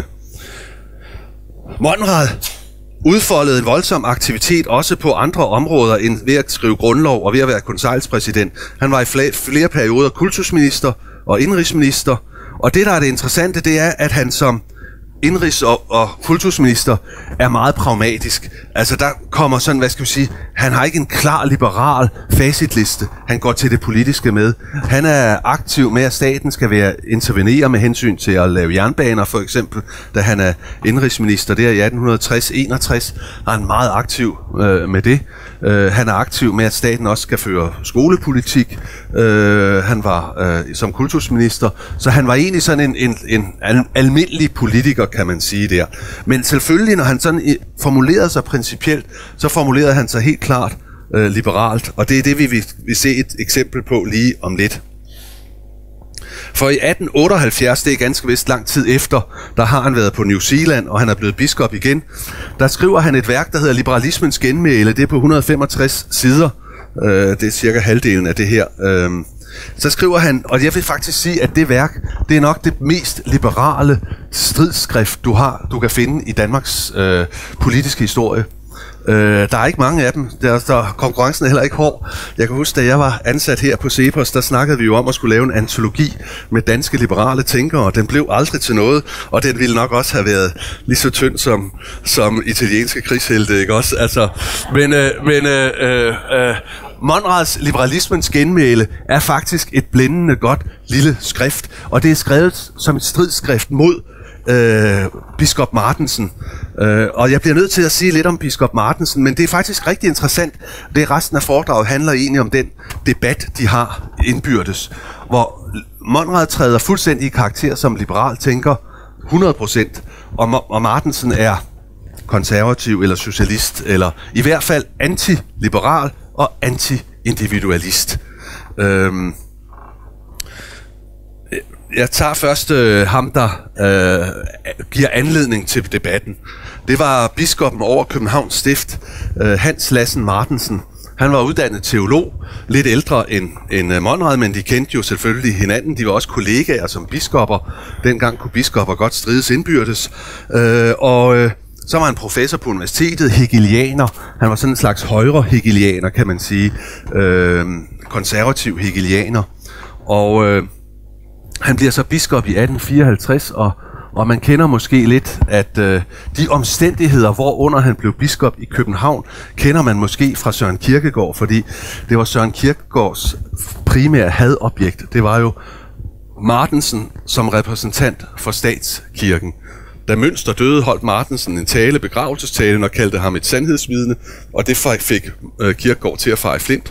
Monrad udfoldede en voldsom aktivitet også på andre områder end ved at skrive grundlov og ved at være konseilspræsident. Han var i flere perioder kultusminister og indrigsminister, og det, der er det interessante, det er, at han som indrigs- og kultusminister er meget pragmatisk. Altså der kommer sådan, hvad skal vi sige, han har ikke en klar liberal facitliste. Han går til det politiske med. Han er aktiv med, at staten skal intervenere med hensyn til at lave jernbaner, for eksempel, da han er indrigsminister der i 1860-61. Er han meget aktiv med det. Han er aktiv med, at staten også skal føre skolepolitik. Han var som kultusminister, så han var egentlig sådan en almindelig politiker, kan man sige der. Men selvfølgelig, når han sådan formulerede sig principielt, så formulerede han sig helt klart liberalt, og det er det, vi vil se et eksempel på lige om lidt. For i 1878, det er ganske vist lang tid efter, der har han været på New Zealand, og han er blevet biskop igen. Der skriver han et værk, der hedder Liberalismens genmæle. Det er på 165 sider. Det er cirka halvdelen af det her. Så skriver han, og jeg vil faktisk sige, at det værk, det er nok det mest liberale stridsskrift, du kan finde i Danmarks politiske historie. Der er ikke mange af dem. Konkurrencen er heller ikke hård. Jeg kan huske, da jeg var ansat her på CEPOS, der snakkede vi jo om at skulle lave en antologi med danske liberale tænkere, og den blev aldrig til noget, og den ville nok også have været lige så tynd som italienske krigshelte, ikke også? Altså, Monrads Liberalismens genmæle er faktisk et blændende godt lille skrift, og det er skrevet som et stridsskrift mod biskop Martensen. Og jeg bliver nødt til at sige lidt om biskop Martensen, men det er faktisk rigtig interessant. Det resten af foredraget handler egentlig om den debat, de har indbyrdes, hvor Monrad træder fuldstændig i karakter som liberal tænker 100%, og Martensen er konservativ eller socialist, eller i hvert fald antiliberal og anti-individualist. Jeg tager først ham, der giver anledning til debatten. Det var biskoppen over Københavns Stift, Hans Lassen Martensen. Han var uddannet teolog, lidt ældre end Monrad, men de kendte jo selvfølgelig hinanden. De var også kollegaer som biskopper. Dengang kunne biskopper godt strides indbyrdes. Så var han professor på universitetet, hegelianer. Han var sådan en slags højre hegelianer, kan man sige. Konservativ hegelianer. Og han bliver så biskop i 1854, og man kender måske lidt, at de omstændigheder, hvorunder han blev biskop i København, kender man måske fra Søren Kierkegaard, fordi det var Søren Kierkegaards primære hadobjekt. Det var jo Martensen som repræsentant for statskirken. Da Münster døde, holdt Martensen en begravelsestale, og kaldte ham et sandhedsvidne, og det fik Kierkegaard til at fare flint.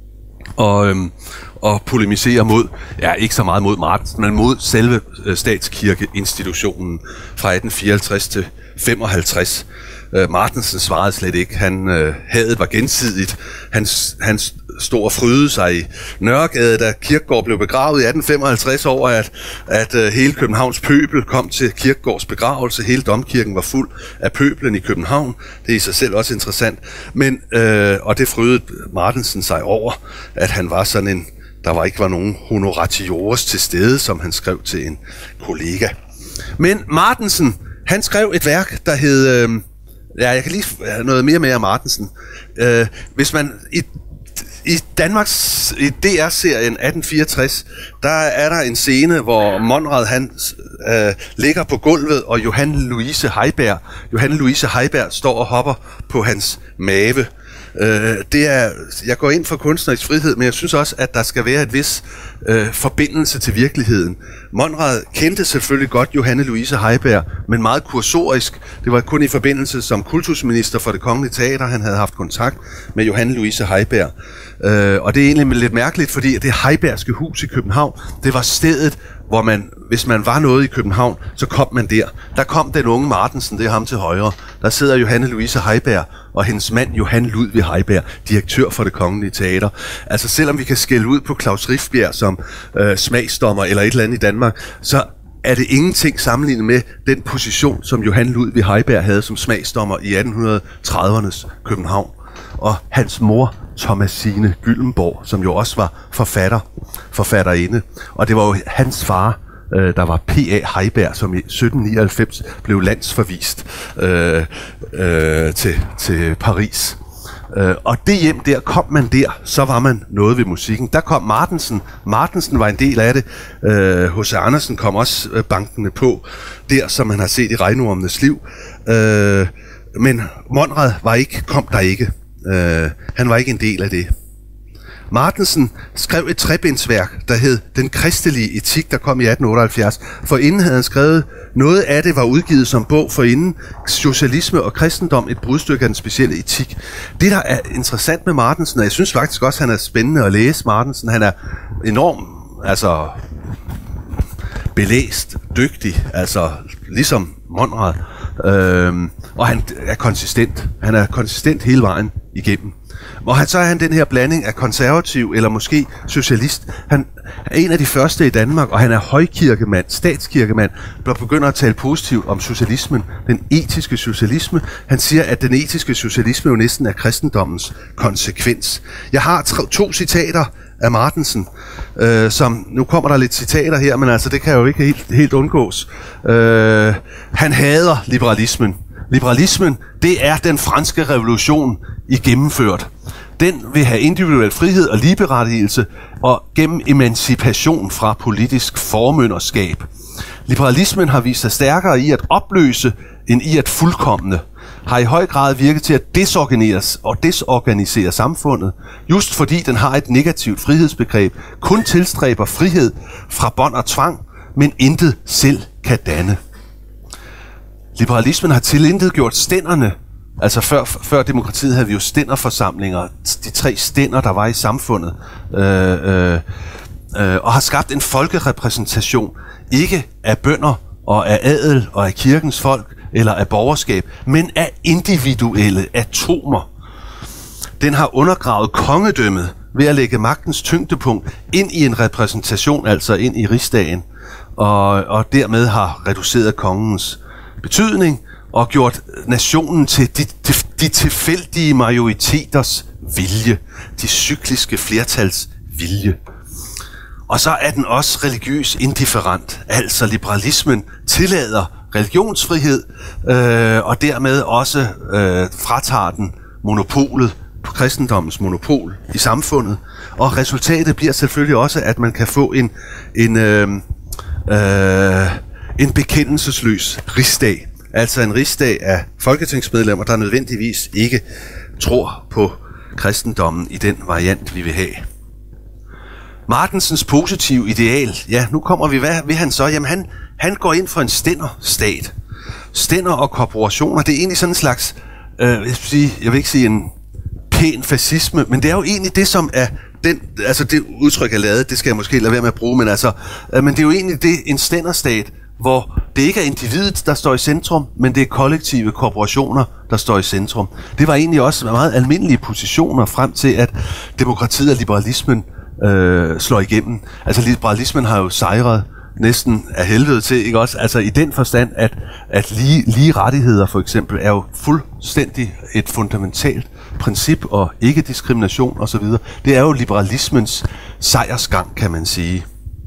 Og polemisere mod, ikke så meget mod Martensen, men mod selve statskirkeinstitutionen fra 1854 til 55. Martensen svarede slet ikke. Hadet var gensidigt. Han stod og frydede sig i Nørregade, da Kierkegaard blev begravet i 1855 over, at hele Københavns pøbel kom til Kierkegaards begravelse. Hele domkirken var fuld af pøblen i København. Det er i sig selv også interessant. Men, og det frydede Martensen sig over, at han var sådan en, der ikke var nogen honoratiores til stede, som han skrev til en kollega. Men Martensen, han skrev et værk, der hed... jeg kan lige noget mere med Martensen. Hvis man i DR-serien 1864, der er der en scene, hvor Monrad han ligger på gulvet, og Johanne Louise Heiberg står og hopper på hans mave. Jeg går ind for kunstnerisk frihed, men jeg synes også, at der skal være et vis forbindelse til virkeligheden. Monrad kendte selvfølgelig godt Johanne Louise Heiberg, men meget kursorisk. Det var kun i forbindelse som kultusminister for Det Kongelige Teater, han havde haft kontakt med Johanne Louise Heiberg. Og det er egentlig lidt mærkeligt, fordi det Heibergske hus i København, det var stedet, hvor man, hvis man var noget i København, så kom man der. Der kom den unge Martensen, det er ham til højre. Der sidder Johanne Louise Heiberg og hendes mand Johan Ludvig Heiberg, direktør for Det Kongelige Teater. Altså selvom vi kan skælde ud på Claus Rifbjerg som smagsdommer eller et eller andet i Danmark, så er det ingenting sammenlignet med den position, som Johan Ludvig Heiberg havde som smagsdommer i 1830'ernes København. Og hans mor, Thomasine Gyllenborg, som jo også var forfatterinde. Og det var jo hans far, der var P.A. Heiberg, som i 1799 blev landsforvist til Paris. Og det hjem der, kom man der, så var man noget ved musikken. Der kom Martensen. Martensen var en del af det. H.C. Andersen kom også bankende på, der som man har set i Regnormenes Liv. Men Monrad kom der ikke. Han var ikke en del af det. Martensen skrev et trebindsværk, der hed Den kristelige etik, der kom i 1878. Forinden havde han skrevet, noget af det var udgivet som bog forinden, Socialisme og kristendom, et brudstykke af den specielle etik. Det, der er interessant med Martensen, og jeg synes faktisk også, han er spændende at læse Martensen, han er enormt, belæst, dygtig, ligesom Monrad, og han er konsistent. Han er konsistent hele vejen igennem. Og så er han den her blanding af konservativ eller måske socialist. Han er en af de første i Danmark, og han er højkirkemand, statskirkemand, der begynder at tale positivt om socialismen, den etiske socialisme. Han siger, at den etiske socialisme jo næsten er kristendommens konsekvens. Jeg har 2 citater af Martensen, som, nu kommer der lidt citater her, men det kan jo ikke helt undgås. Han hader liberalismen. Liberalismen, det er den franske revolution i gennemført. Den vil have individuel frihed og ligeberettigelse og gennem emancipation fra politisk formynderskab. Liberalismen har vist sig stærkere i at opløse end i at fuldkomne, har i høj grad virket til at desorganisere samfundet, just fordi den har et negativt frihedsbegreb, kun tilstræber frihed fra bånd og tvang, men intet selv kan danne. Liberalismen har tilintetgjort stænderne. Før demokratiet havde vi jo stænderforsamlinger, de 3 stænder, der var i samfundet, og har skabt en folkerepræsentation, ikke af bønder og af adel og af kirkens folk eller af borgerskab, men af individuelle atomer. Den har undergravet kongedømmet ved at lægge magtens tyngdepunkt ind i en repræsentation, altså ind i rigsdagen, og dermed har reduceret kongens betydning og gjort nationen til de tilfældige majoriteters vilje, de cykliske flertals vilje. Og så er den også religiøs indifferent, altså liberalismen tillader religionsfrihed, og dermed også fratager den monopolet på kristendommens monopol i samfundet. Og resultatet bliver selvfølgelig også, at man kan få en bekendelsesløs rigsdag. Altså en rigsdag af folketingsmedlemmer, der nødvendigvis ikke tror på kristendommen i den variant, vi vil have. Martensens positive ideal, ja, nu kommer vi, hvad vil han så? Jamen han går ind for en stænderstat. Stænder og korporationer, det er egentlig sådan en slags, jeg vil ikke sige en pæn fascisme, men det er jo egentlig det, som er det udtryk er lavet, det skal jeg måske lade være med at bruge, men det er jo egentlig det, en stænderstat, hvor det ikke er individet, der står i centrum, men det er kollektive korporationer, der står i centrum. Det var egentlig også meget almindelige positioner frem til, at demokratiet og liberalismen slår igennem. Liberalismen har jo sejret næsten af helvede til, ikke også? I den forstand, at lige rettigheder for eksempel er jo fuldstændig et fundamentalt princip, og ikke diskrimination osv. Det er jo liberalismens sejrsgang, kan man sige.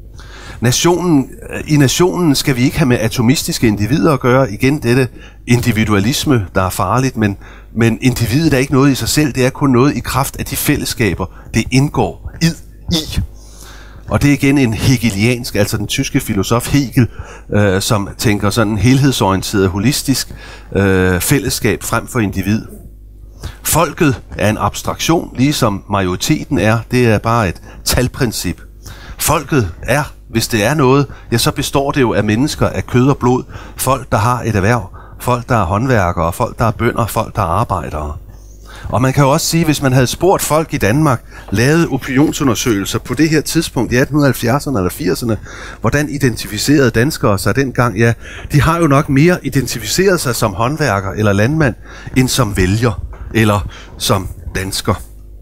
I nationen skal vi ikke have med atomistiske individer at gøre. Igen dette individualisme, der er farligt, men individet er ikke noget i sig selv, det er kun noget i kraft af de fællesskaber, det indgår i. Og det er igen en hegeliansk, altså den tyske filosof Hegel, som tænker sådan helhedsorienteret, holistisk fællesskab frem for individ. Folket er en abstraktion, ligesom majoriteten er. Det er bare et talprincip. Folket er, hvis det er noget, ja, så består det jo af mennesker af kød og blod. Folk, der har et erhverv. Folk, der er håndværkere. Folk, der er bønder. Folk, der er arbejdere. Og man kan jo også sige, hvis man havde spurgt folk i Danmark, lavet opinionsundersøgelser på det her tidspunkt i 1870'erne eller 80'erne, hvordan identificerede danskere sig dengang? Ja, de har jo nok mere identificeret sig som håndværker eller landmand, end som vælger eller som dansker.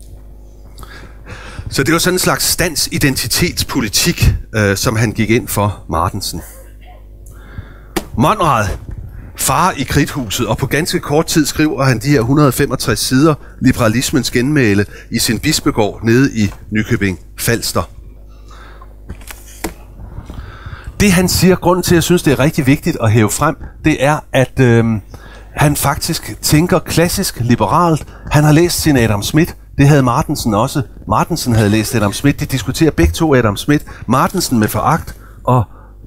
Så det var sådan en slags standsidentitetspolitik, som han gik ind for, Martensen. Monrad, far i Kridthuset, og på ganske kort tid skriver han de her 165 sider liberalismens genmæle i sin bispegård nede i Nykøbing Falster. Det han siger, grunden til at jeg synes det er rigtig vigtigt at hæve frem, det er at han faktisk tænker klassisk liberalt. Han har læst sin Adam Smith. Det havde Martensen også. Martensen havde læst Adam Smith. De diskuterer begge to Adam Smith. Martensen med foragt og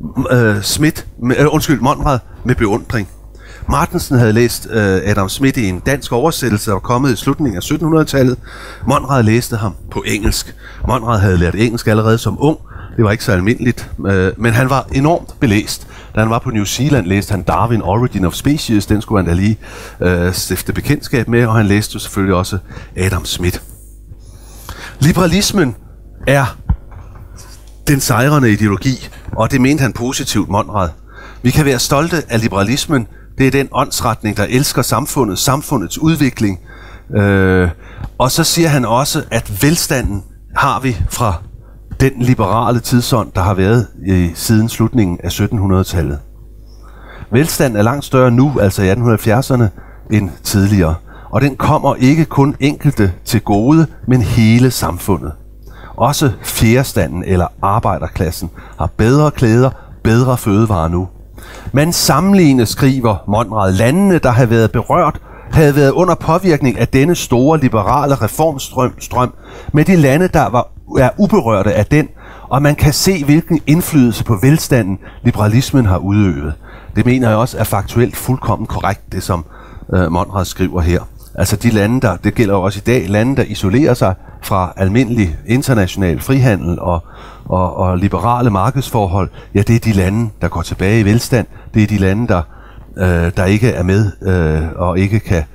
Monrad med beundring. Martensen havde læst Adam Smith i en dansk oversættelse, der var kommet i slutningen af 1700-tallet. Monrad læste ham på engelsk. Monrad havde lært engelsk allerede som ung. Det var ikke så almindeligt, men han var enormt belæst. Da han var på New Zealand, læste han Darwin, Origin of Species. Den skulle han da lige stifte bekendtskab med, og han læste jo selvfølgelig også Adam Smith. Liberalismen er den sejrende ideologi, og det mente han positivt, Monrad. Vi kan være stolte af liberalismen. Det er den åndsretning, der elsker samfundet, samfundets udvikling. Og så siger han også, at velstanden har vi fra den liberale tidsånd, der har været siden slutningen af 1700-tallet. Velstanden er langt større nu, altså i 1870'erne, end tidligere. Og den kommer ikke kun enkelte til gode, men hele samfundet. Også fjerstanden eller arbejderklassen har bedre klæder, bedre fødevarer nu. Man sammenligner, skriver Monrad, landene, der havde været berørt, havde været under påvirkning af denne store liberale reformstrøm med de lande, der er uberørte af den, og man kan se, hvilken indflydelse på velstanden liberalismen har udøvet. Det mener jeg også er faktuelt fuldkommen korrekt, det som Monrad skriver her. Altså de lande, det gælder jo også i dag, lande, der isolerer sig fra almindelig international frihandel og liberale markedsforhold, ja, det er de lande, der går tilbage i velstand. Det er de lande, der ikke er med og ikke kan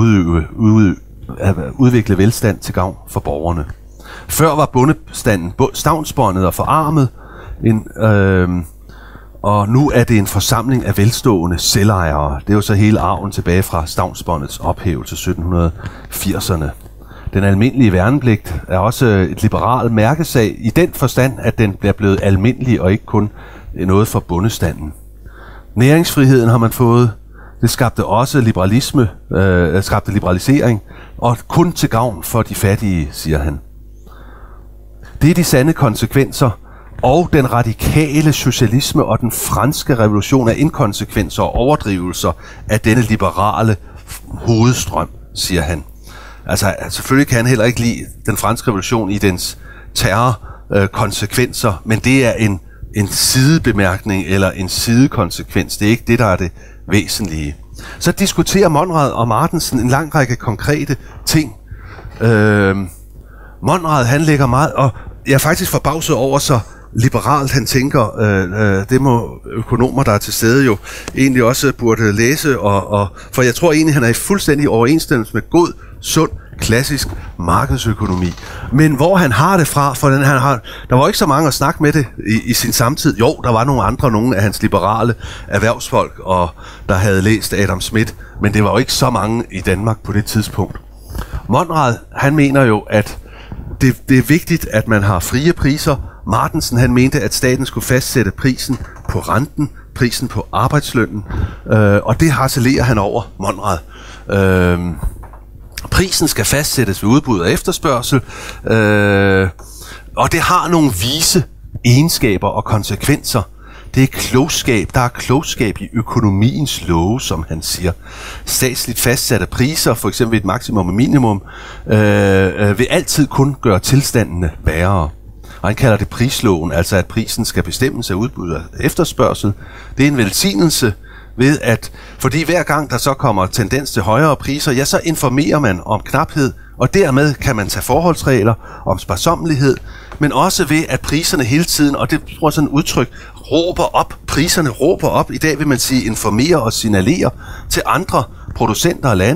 udvikle velstand til gavn for borgerne. Før var bondestanden stavnsbåndet og forarmet, og nu er det en forsamling af velstående selvejere. Det er jo så hele arven tilbage fra stavnsbåndets ophævelse 1780'erne. Den almindelige værnepligt er også et liberalt mærkesag i den forstand, at den bliver blevet almindelig og ikke kun noget for bondestanden. Næringsfriheden har man fået. Det skabte også liberalisering, og kun til gavn for de fattige, siger han. Det er de sande konsekvenser, og den radikale socialisme og den franske revolution er inkonsekvenser og overdrivelser af denne liberale hovedstrøm, siger han. Altså selvfølgelig kan han heller ikke lide den franske revolution i dens terrorkonsekvenser, men det er en sidebemærkning eller en sidekonsekvens. Det er ikke det, der er det væsentlige. Så diskuterer Monrad og Martensen en lang række konkrete ting. Monrad, han lægger meget, og jeg er faktisk forbavset over så liberalt han tænker, det må økonomer, der er til stede, jo egentlig også burde læse, for jeg tror egentlig, han er i fuldstændig overensstemmelse med god, sund, klassisk markedsøkonomi. Men hvor han har det fra, for der var ikke så mange at snakke med det i sin samtid. Jo, der var nogle af hans liberale erhvervsfolk, og der havde læst Adam Smith, men det var jo ikke så mange i Danmark på det tidspunkt. Monrad, han mener jo, at det er vigtigt, at man har frie priser. Martensen, han mente, at staten skulle fastsætte prisen på renten, prisen på arbejdslønnen, og det harcelerer han over, Monrad. Prisen skal fastsættes ved udbud og efterspørgsel, og det har nogle vise egenskaber og konsekvenser. Det er klogskab. Der er klogskab i økonomiens love, som han siger. Statsligt fastsatte priser, for eksempel et maksimum og minimum, vil altid kun gøre tilstandene værre. Og han kalder det prisloven, altså at prisen skal bestemmes af udbud og efterspørgsel. Det er en velsignelse ved fordi hver gang der så kommer tendens til højere priser, ja, så informerer man om knaphed, og dermed kan man tage forholdsregler om sparsommelighed, men også ved, at priserne hele tiden, og det tror jeg sådan et udtryk, råber op. Priserne råber op. I dag vil man sige informere og signalere til andre producenter og lande.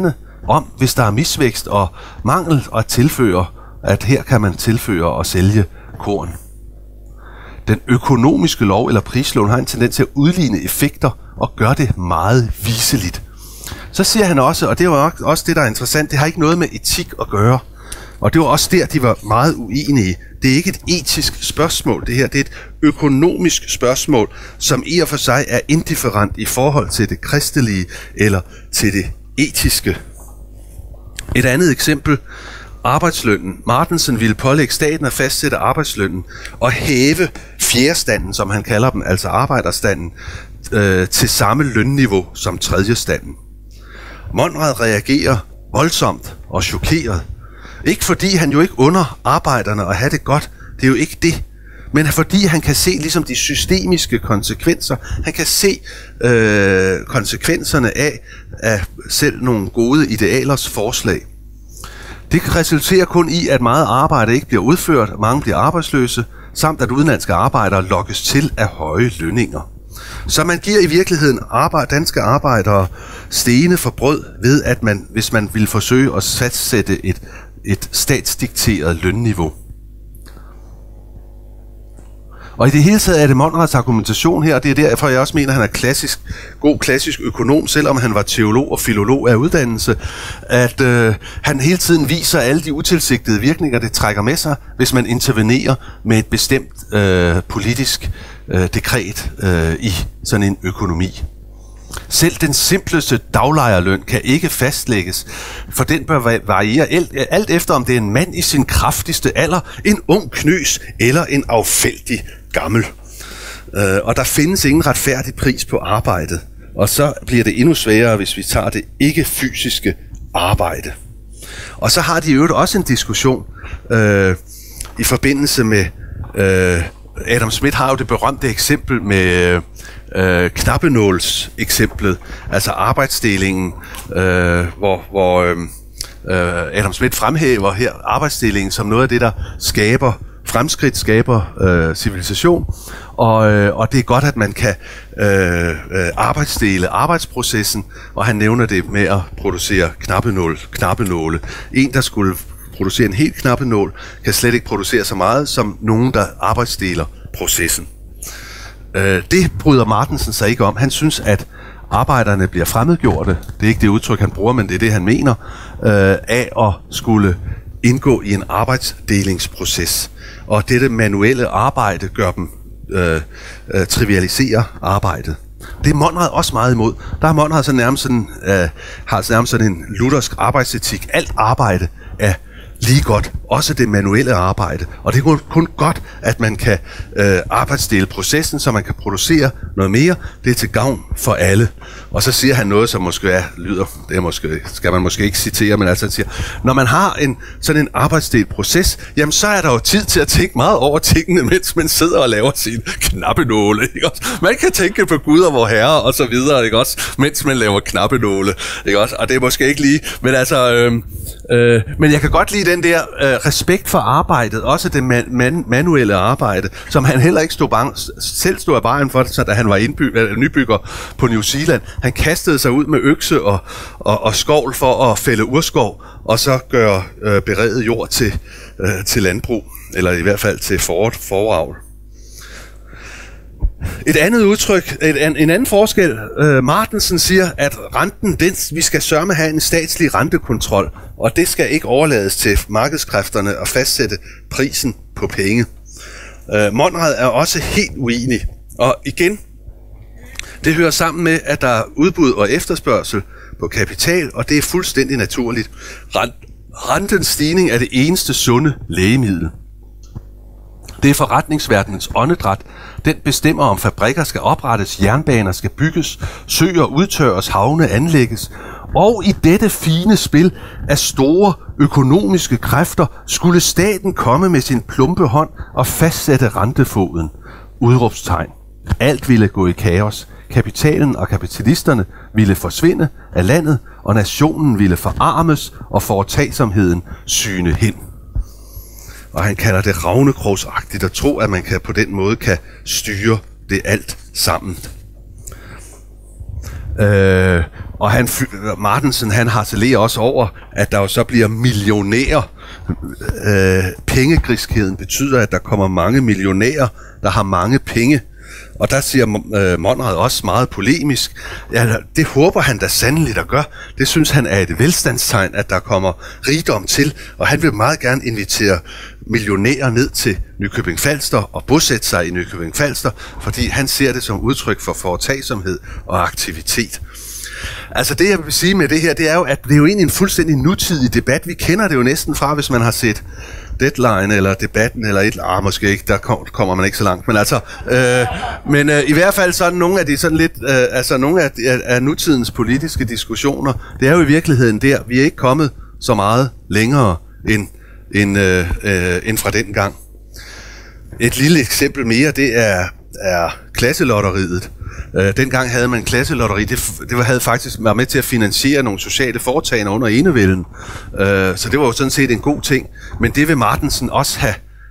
om, hvis der er misvækst og mangel, og at her kan man tilføre og sælge korn. Den økonomiske lov eller prisloven har en tendens til at udligne effekter og gøre det meget viseligt. Så siger han også, og det var også det, der er interessant, det har ikke noget med etik at gøre. Og det var også der, de var meget uenige. Det er ikke et etisk spørgsmål, det her. Det er et økonomisk spørgsmål, som i og for sig er indifferent i forhold til det kristelige eller til det etiske. Et andet eksempel, arbejdslønnen. Martensen ville pålægge staten at fastsætte arbejdslønnen og hæve fjerdestanden, som han kalder dem, altså arbejderstanden, til samme lønniveau som tredjestanden. Monrad reagerer voldsomt og chokeret. Ikke fordi han jo ikke under arbejderne at have det godt, det er jo ikke det, men fordi han kan se ligesom de systemiske konsekvenser. Han kan se konsekvenserne af selv nogle gode idealers forslag. Det resulterer kun i, at meget arbejde ikke bliver udført, mange bliver arbejdsløse, samt at udenlandske arbejdere lokkes til af høje lønninger. Så man giver i virkeligheden danske arbejdere stene for brød ved, at man, hvis man vil forsøge at fastsætte et statsdikteret lønniveau. Og i det hele taget er det Monrads argumentation her, og det er derfor, jeg også mener, at han er god klassisk økonom, selvom han var teolog og filolog af uddannelse, at han hele tiden viser alle de utilsigtede virkninger, det trækker med sig, hvis man intervenerer med et bestemt politisk dekret i sådan en økonomi. Selv den simpleste daglejerløn kan ikke fastlægges, for den bør variere alt efter, om det er en mand i sin kraftigste alder, en ung knøs eller en affældig gammel. Og der findes ingen retfærdig pris på arbejdet. Og så bliver det endnu sværere, hvis vi tager det ikke-fysiske arbejde. Og så har de jo også en diskussion i forbindelse med... Adam Smith har jo det berømte eksempel med knappenåls eksemplet, altså arbejdsdelingen, hvor Adam Smith fremhæver her arbejdsdelingen som noget af det, der skaber fremskridt, skaber civilisation, og det er godt, at man kan arbejdsdele arbejdsprocessen, og han nævner det med at producere knappenåle. En, der skulle producere en helt knappenål, kan slet ikke producere så meget som nogen, der arbejdsdeler processen. Det bryder Martensen sig ikke om. Han synes, at arbejderne bliver fremmedgjorte. Det er ikke det udtryk, han bruger, men det er det, han mener, af at skulle indgå i en arbejdsdelingsproces. Og dette manuelle arbejde gør dem trivialiserer arbejdet. Det er Monrad også meget imod. Der er Monrad så nærmest sådan en luthersk arbejdsetik. Alt arbejde er lige godt, også det manuelle arbejde. Og det er kun godt, at man kan arbejdsdele processen, så man kan producere noget mere. Det er til gavn for alle. Og så siger han noget, som måske skal man måske ikke citere, men altså han siger, når man har sådan en arbejdsdelt proces, jamen så er der jo tid til at tænke meget over tingene, mens man sidder og laver sin knappenåle. Ikke også? Man kan tænke på Gud og vor Herre og så videre, ikke også? Mens man laver knappenåle. Ikke også? Og det er måske ikke lige, men altså... men jeg kan godt lide den der respekt for arbejdet, også det manuelle arbejde, som han heller ikke selv stod af vejen for, så da han var nybygger på New Zealand. Han kastede sig ud med økse og skovl for at fælde urskov, og så gøre beredet jord til landbrug, eller i hvert fald til foravl. Et andet udtryk, en anden forskel, Martensen siger, at renten, vi skal sørme have en statslig rentekontrol, og det skal ikke overlades til markedskræfterne at fastsætte prisen på penge. Monrad er også helt uenig, og igen, det hører sammen med, at der er udbud og efterspørgsel på kapital, og det er fuldstændig naturligt. Rentens stigning er det eneste sunde lægemiddel. Det er forretningsverdenens åndedræt. Den bestemmer, om fabrikker skal oprettes, jernbaner skal bygges, søer udtørres, havne anlægges. Og i dette fine spil af store økonomiske kræfter skulle staten komme med sin plumpe hånd og fastsætte rentefoden. Udråbstegn. Alt ville gå i kaos. Kapitalen og kapitalisterne ville forsvinde af landet, og nationen ville forarmes og foretagsomheden syne hen. Og han kalder det ravnekrogsagtigt at tro, at man på den måde kan styre det alt sammen. Og Martensen, han harcelerer også over, at der jo så bliver millionærer. Pengegriskheden betyder, at der kommer mange millionærer, der har mange penge. Og der siger Monrad også meget polemisk, ja, det håber han da sandelig at gør. Det synes han er et velstandstegn, at der kommer rigdom til, og han vil meget gerne invitere millionærer ned til Nykøbing Falster og bosætte sig i Nykøbing Falster, fordi han ser det som udtryk for foretagsomhed og aktivitet. Altså det, jeg vil sige med det her, det er jo, at det er jo egentlig en fuldstændig nutidig debat. Vi kender det jo næsten fra, hvis man har set Deadline eller Debatten eller måske ikke, der kommer man ikke så langt, men altså i hvert fald sådan nogle af de sådan lidt nogle af nutidens politiske diskussioner, det er jo i virkeligheden der, vi er ikke kommet så meget længere end fra den gang. Et lille eksempel mere, det er klasselotteriet. Dengang havde man klasselotteri, det havde faktisk været med til at finansiere nogle sociale foretagender under enevælden. Så det var jo sådan set en god ting. Men det vil Martensen også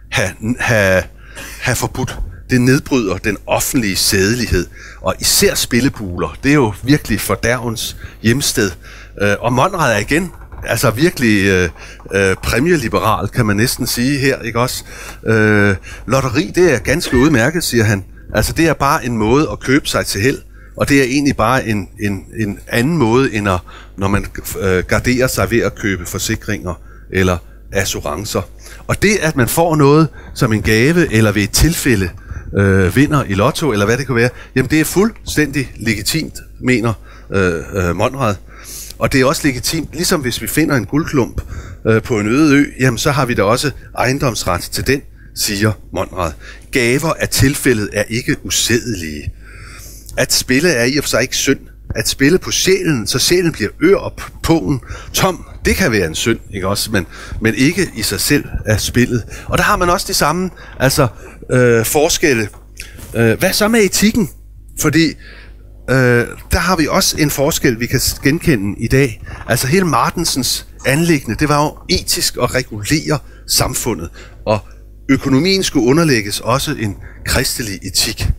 have forbudt. Det nedbryder den offentlige sædelighed. Og især spillebuler, det er jo virkelig fordærvens hjemsted. Og Monrad er igen altså virkelig præmieliberal, kan man næsten sige her, ikke også? Lotteri, det er ganske udmærket, siger han. Altså det er bare en måde at købe sig til held, og det er egentlig bare en anden måde, end når man garderer sig ved at købe forsikringer eller assurancer. Og det, at man får noget som en gave, eller ved et tilfælde vinder i lotto, eller hvad det kan være, jamen det er fuldstændig legitimt, mener Monrad. Og det er også legitimt, ligesom hvis vi finder en guldklump på en øde ø, jamen så har vi da også ejendomsret til den, siger Monrad. Gaver af tilfældet er ikke usædelige. At spille er i og for sig ikke synd. At spille på sjælen, så sjælen bliver ør og pungen tom, det kan være en synd, ikke også? Men ikke i sig selv er spillet. Og der har man også det samme, altså forskelle. Hvad så med etikken? Fordi der har vi også en forskel, vi kan genkende i dag. Altså hele Martensens anliggende, det var jo etisk at regulere samfundet, og økonomien skulle underlægges også en kristelig etik.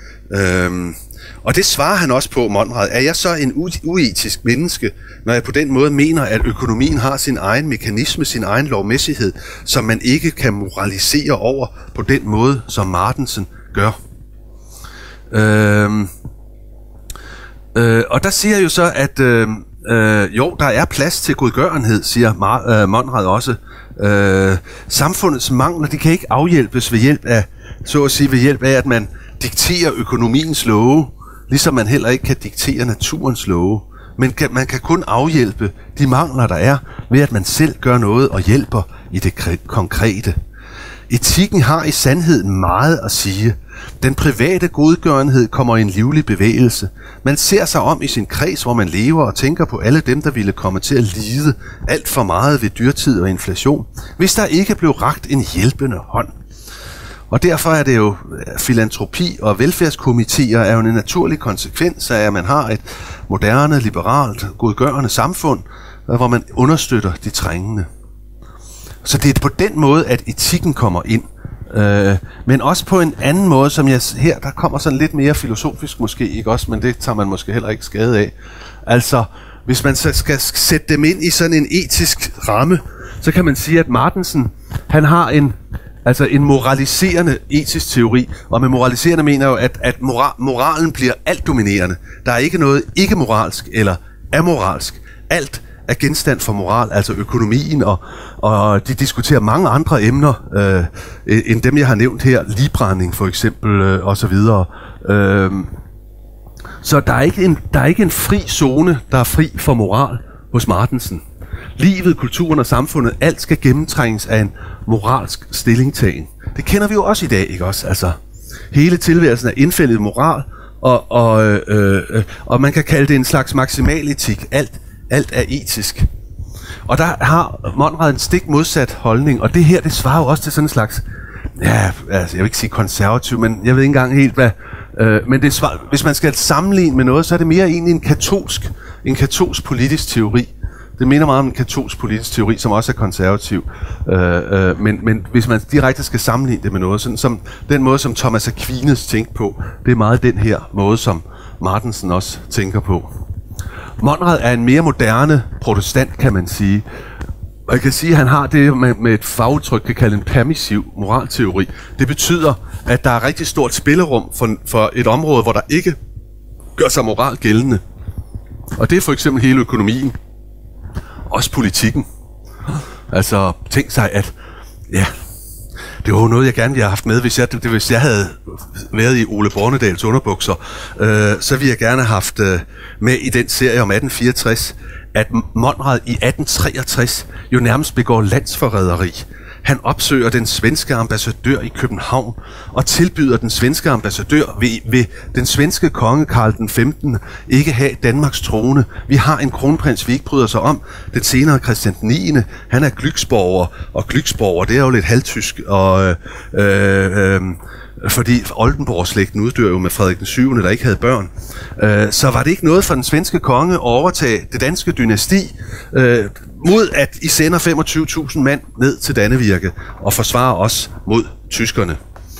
Og det svarer han også på, Monrad. Er jeg så en uetisk menneske, når jeg på den måde mener, at økonomien har sin egen mekanisme, sin egen lovmæssighed, som man ikke kan moralisere over på den måde, som Martensen gør? Og der siger jeg jo så, at jo, der er plads til godgørenhed, siger Monrad også. Samfundets mangler, de kan ikke afhjælpes ved hjælp af, så at sige, ved hjælp af, at man dikterer økonomiens love, ligesom man heller ikke kan diktere naturens love. Men man kan kun afhjælpe de mangler, der er, ved at man selv gør noget og hjælper i det konkrete. Etikken har i sandhed meget at sige. Den private godgørenhed kommer i en livlig bevægelse. Man ser sig om i sin kreds, hvor man lever, og tænker på alle dem, der ville komme til at lide alt for meget ved dyrtid og inflation, hvis der ikke blev rakt en hjælpende hånd. Og derfor er det jo filantropi og velfærdskomiteer er jo en naturlig konsekvens af, at man har et moderne, liberalt, godgørende samfund, hvor man understøtter de trængende. Så det er på den måde, at etikken kommer ind. Men også på en anden måde, som her, der kommer sådan lidt mere filosofisk måske, ikke også, men det tager man måske heller ikke skade af. Altså, hvis man så skal sætte dem ind i sådan en etisk ramme, så kan man sige, at Martensen, han har en moraliserende etisk teori, og med moraliserende mener jo, at moralen bliver alt dominerende. Der er ikke noget ikke-moralsk eller amoralsk. Alt er genstand for moral, altså økonomien, og de diskuterer mange andre emner, end dem, jeg har nævnt her, ligbrænding for eksempel, og så videre. Så der er ikke en fri zone, der er fri for moral hos Martensen. Livet, kulturen og samfundet, alt skal gennemtrænges af en moralsk stillingtagen. Det kender vi jo også i dag, ikke også? Altså, hele tilværelsen er indfældet moral, og man kan kalde det en slags maksimal etik. Alt er etisk. Og der har Monrad en stik modsat holdning, og det her, det svarer jo også til sådan en slags, ja, altså, jeg vil ikke sige konservativ, men jeg ved ikke engang helt, hvad, men det svarer, hvis man skal sammenligne med noget, så er det mere egentlig en katolsk politisk teori. Det minder meget om en katolsk politisk teori, som også er konservativ. Men hvis man direkte skal sammenligne det med noget, sådan som den måde, som Thomas Aquinas tænkte på, det er meget den her måde, som Martensen også tænker på. Monrad er en mere moderne protestant, kan man sige. Og jeg kan sige, at han har det, man med et fagudtryk kan kalde en permissiv moralteori. Det betyder, at der er rigtig stort spillerum for et område, hvor der ikke gør sig moral gældende. Og det er for eksempel hele økonomien. Også politikken. Altså, tænk sig, at ja, det var jo noget, jeg gerne ville have haft med, hvis jeg havde været i Ole Bornedals underbukser. Så ville jeg gerne have haft med i den serie om 1864, at Monrad i 1863 jo nærmest begår landsforræderi. Han opsøger den svenske ambassadør i København og tilbyder den svenske ambassadør ved den svenske konge Karl den 15. ikke have Danmarks trone. Vi har en kronprins, vi ikke bryder sig om. Den senere Christian den 9. Han er Glücksborger, og Glücksborger, det er jo lidt halvtysk, og fordi Oldenborg-slægten uddør jo med Frederik den 7., der ikke havde børn. Så var det ikke noget for den svenske konge at overtage det danske dynasti, mod at I sender 25.000 mand ned til Dannevirke og forsvarer os mod tyskerne.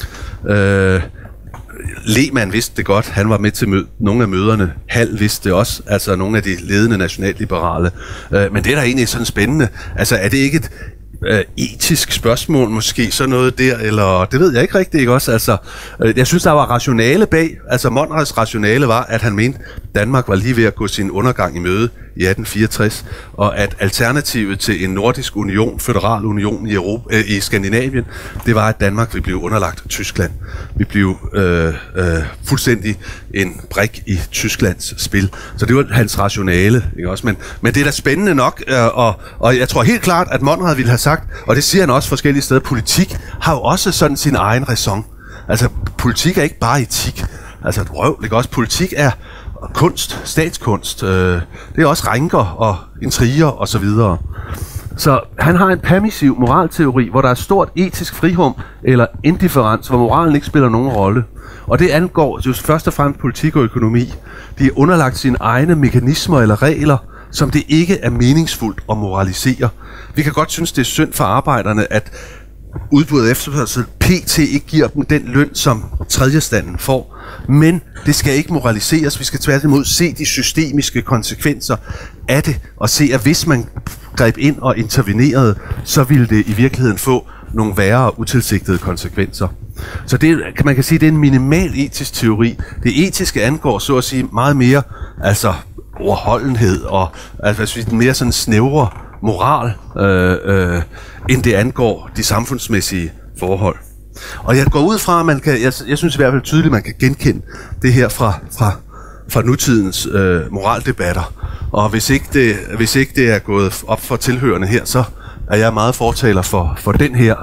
Lehmann vidste det godt, han var med til nogle af møderne. Hall vidste det også, altså nogle af de ledende nationalliberale. Men det er da egentlig sådan spændende. Altså er det ikke et etisk spørgsmål måske, sådan noget der, eller det ved jeg ikke rigtigt, ikke også? Altså, jeg synes, der var rationale bag. Altså, Monrads rationale var, at han mente, Danmark var lige ved at gå sin undergang i møde i 1864, og at alternativet til en nordisk union, føderal union i Skandinavien, det var, at Danmark ville blive underlagt Tyskland. Vi blev fuldstændig en brik i Tysklands spil. Så det var hans rationale, ikke også? Men det er da spændende nok, og jeg tror helt klart, at Monrad ville have sagt, og det siger han også forskellige steder, politik har jo også sådan sin egen ræson. Altså, politik er ikke bare etik. Altså, et røv, ikke også? Politik er kunst, statskunst, det er også rænker og intriger og så videre. Så han har en permissiv moralteori, hvor der er stort etisk frirum eller indifferens, hvor moralen ikke spiller nogen rolle. Og det angår just først og fremmest politik og økonomi. De er underlagt sine egne mekanismer eller regler, som det ikke er meningsfuldt at moralisere. Vi kan godt synes, det er synd for arbejderne, at udbuddet efterspørgsel PT ikke giver dem den løn, som tredjestanden får. Men det skal ikke moraliseres. Vi skal tværtimod se de systemiske konsekvenser af det, og se, at hvis man greb ind og intervenerede, så ville det i virkeligheden få nogle værre utilsigtede konsekvenser. Så det, man kan sige, det er en minimal etisk teori. Det etiske angår, så at sige, meget mere altså overholdenhed og altså mere sådan snævre moral, end det angår de samfundsmæssige forhold. Og jeg går ud fra, at man kan, jeg synes i hvert fald tydeligt, man kan genkende det her fra nutidens moraldebatter. Og hvis ikke det er gået op for tilhørende her, så er jeg meget fortaler for den her,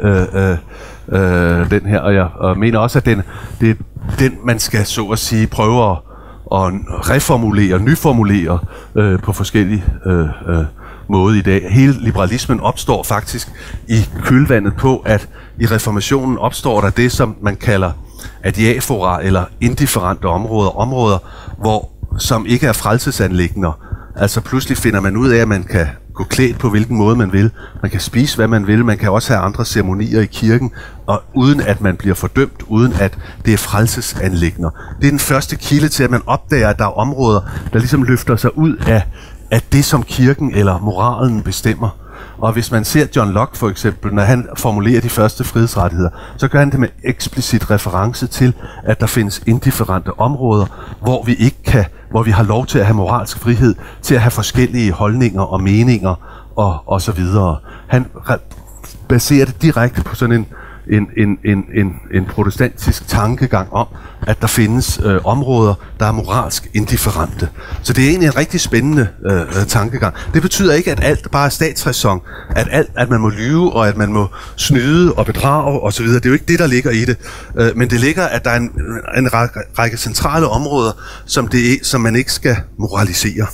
og jeg mener også, at det er den, man skal så at sige prøve at reformulere, nyformulere på forskellige måde i dag. Hele liberalismen opstår faktisk i kølvandet på, at i reformationen opstår der det, som man kalder adiafora eller indifferente områder, som ikke er frelsesanliggender. Altså pludselig finder man ud af, at man kan gå klædt på hvilken måde man vil. Man kan spise, hvad man vil. Man kan også have andre ceremonier i kirken, og uden at man bliver fordømt, uden at det er frelsesanliggender. Det er den første kilde til, at man opdager, at der er områder, der ligesom løfter sig ud af det, som kirken eller moralen bestemmer. Og hvis man ser John Locke for eksempel, når han formulerer de første frihedsrettigheder, så gør han det med eksplicit reference til, at der findes indifferente områder, hvor vi har lov til at have moralsk frihed, til at have forskellige holdninger og meninger og så videre. Han baserer det direkte på sådan en protestantisk tankegang om, at der findes områder, der er moralsk indifferente. Så det er egentlig en rigtig spændende tankegang. Det betyder ikke, at alt bare er statsræson, at man må lyve, og at man må snyde og bedrage osv. Det er jo ikke det, der ligger i det. Men det ligger, at der er en række centrale områder, som man ikke skal moralisere.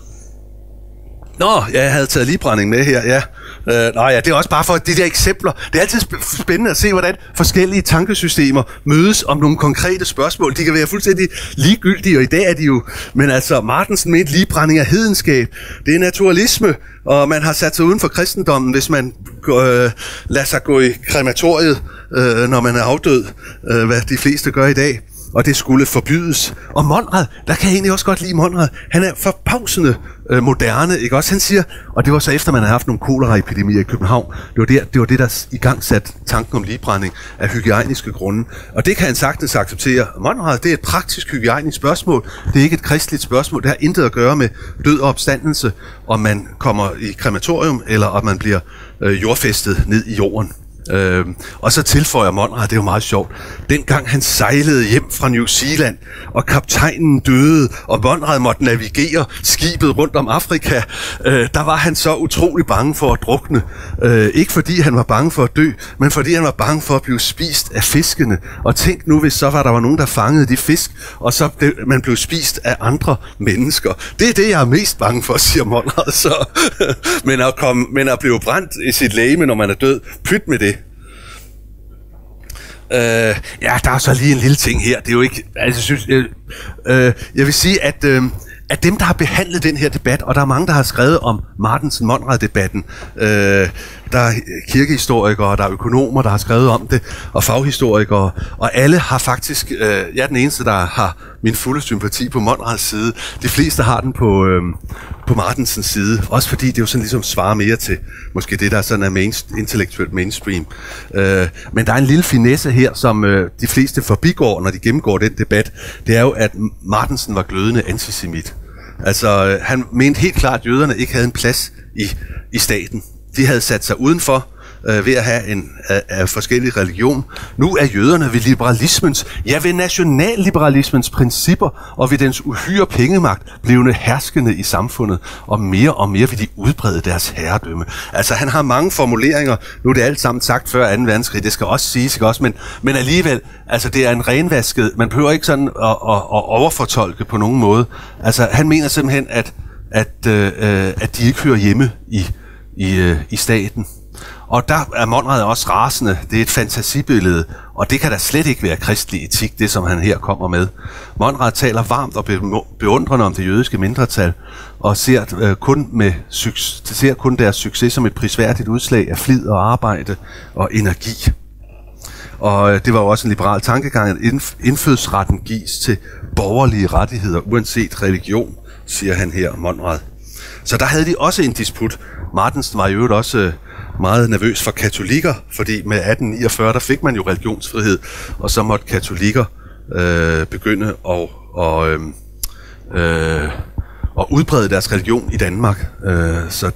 Nå, jeg havde taget ligbrænding med her, ja. Det er også bare for de der eksempler. Det er altid spændende at se, hvordan forskellige tankesystemer mødes om nogle konkrete spørgsmål. De kan være fuldstændig ligegyldige, og i dag er de jo... Men altså, Martensen mente ligbrænding af hedenskab. Det er naturalisme, og man har sat sig uden for kristendommen, hvis man lader sig gå i krematoriet, når man er afdød, hvad de fleste gør i dag. og det skulle forbydes. Og Monrad, der kan jeg egentlig også godt lide Monrad, han er forbavsende moderne, ikke også? Han siger, og det var så efter man havde haft nogle koleraepidemier i København, det var det der i gang satte tanken om ligbrænding af hygiejniske grunde. Og det kan han sagtens acceptere. Monrad, det er et praktisk hygiejnisk spørgsmål, det er ikke et kristeligt spørgsmål, det har intet at gøre med død og opstandelse, om man kommer i krematorium, eller om man bliver jordfæstet ned i jorden. Og så tilføjer Monrad, det er jo meget sjovt, dengang han sejlede hjem fra New Zealand, og kaptajnen døde, og Monrad måtte navigere skibet rundt om Afrika, der var han så utrolig bange for at drukne. Ikke fordi han var bange for at dø, men fordi han var bange for at blive spist af fiskene. Og tænk nu, hvis så var nogen, der fangede de fisk, og så man blev spist af andre mennesker. Det er det, jeg er mest bange for, siger Monrad så. men at blive brændt i sit legeme, når man er død, pyt med det. Ja, der er så lige en lille ting her. Det er jo ikke, altså, jeg vil sige, at dem, der har behandlet den her debat, og der er mange, der har skrevet om Martensen-Monrad-debatten, der er kirkehistorikere, der er økonomer, der har skrevet om det, og faghistorikere, og alle har faktisk, jeg er den eneste, der har min fulde sympati på Monrads side. De fleste har den på Martensens side, også fordi det jo sådan ligesom svarer mere til måske det, der sådan er intellektuelt mainstream. Men der er en lille finesse her, som de fleste forbigår, når de gennemgår den debat, det er jo, at Martensen var glødende antisemit. Altså, han mente helt klart, at jøderne ikke havde en plads i staten. De havde sat sig udenfor ved at have en forskellig religion. Nu er jøderne ved liberalismens, ja ved nationalliberalismens principper og ved dens uhyre pengemagt blevende herskende i samfundet, og mere vil de udbrede deres herredømme. Altså han har mange formuleringer, nu er det alt sammen sagt før 2. verdenskrig, det skal også siges, ikke også, men alligevel, altså det er en renvasket, man behøver ikke sådan at overfortolke på nogen måde. Altså han mener simpelthen, at de ikke hører hjemme i staten. Og der er Monrad også rasende. Det er et fantasibillede, og det kan da slet ikke være kristelig etik, det som han her kommer med. Monrad taler varmt og beundrende om det jødiske mindretal, og ser kun deres succes som et prisværdigt udslag af flid og arbejde og energi. Og det var jo også en liberal tankegang, at indfødsretten gives til borgerlige rettigheder, uanset religion, siger han her, Monrad. Så der havde de også en disput. Martensen var i øvrigt også meget nervøs for katolikker, fordi med 1849, der fik man jo religionsfrihed, og så måtte katolikker begynde at udbrede deres religion i Danmark. Så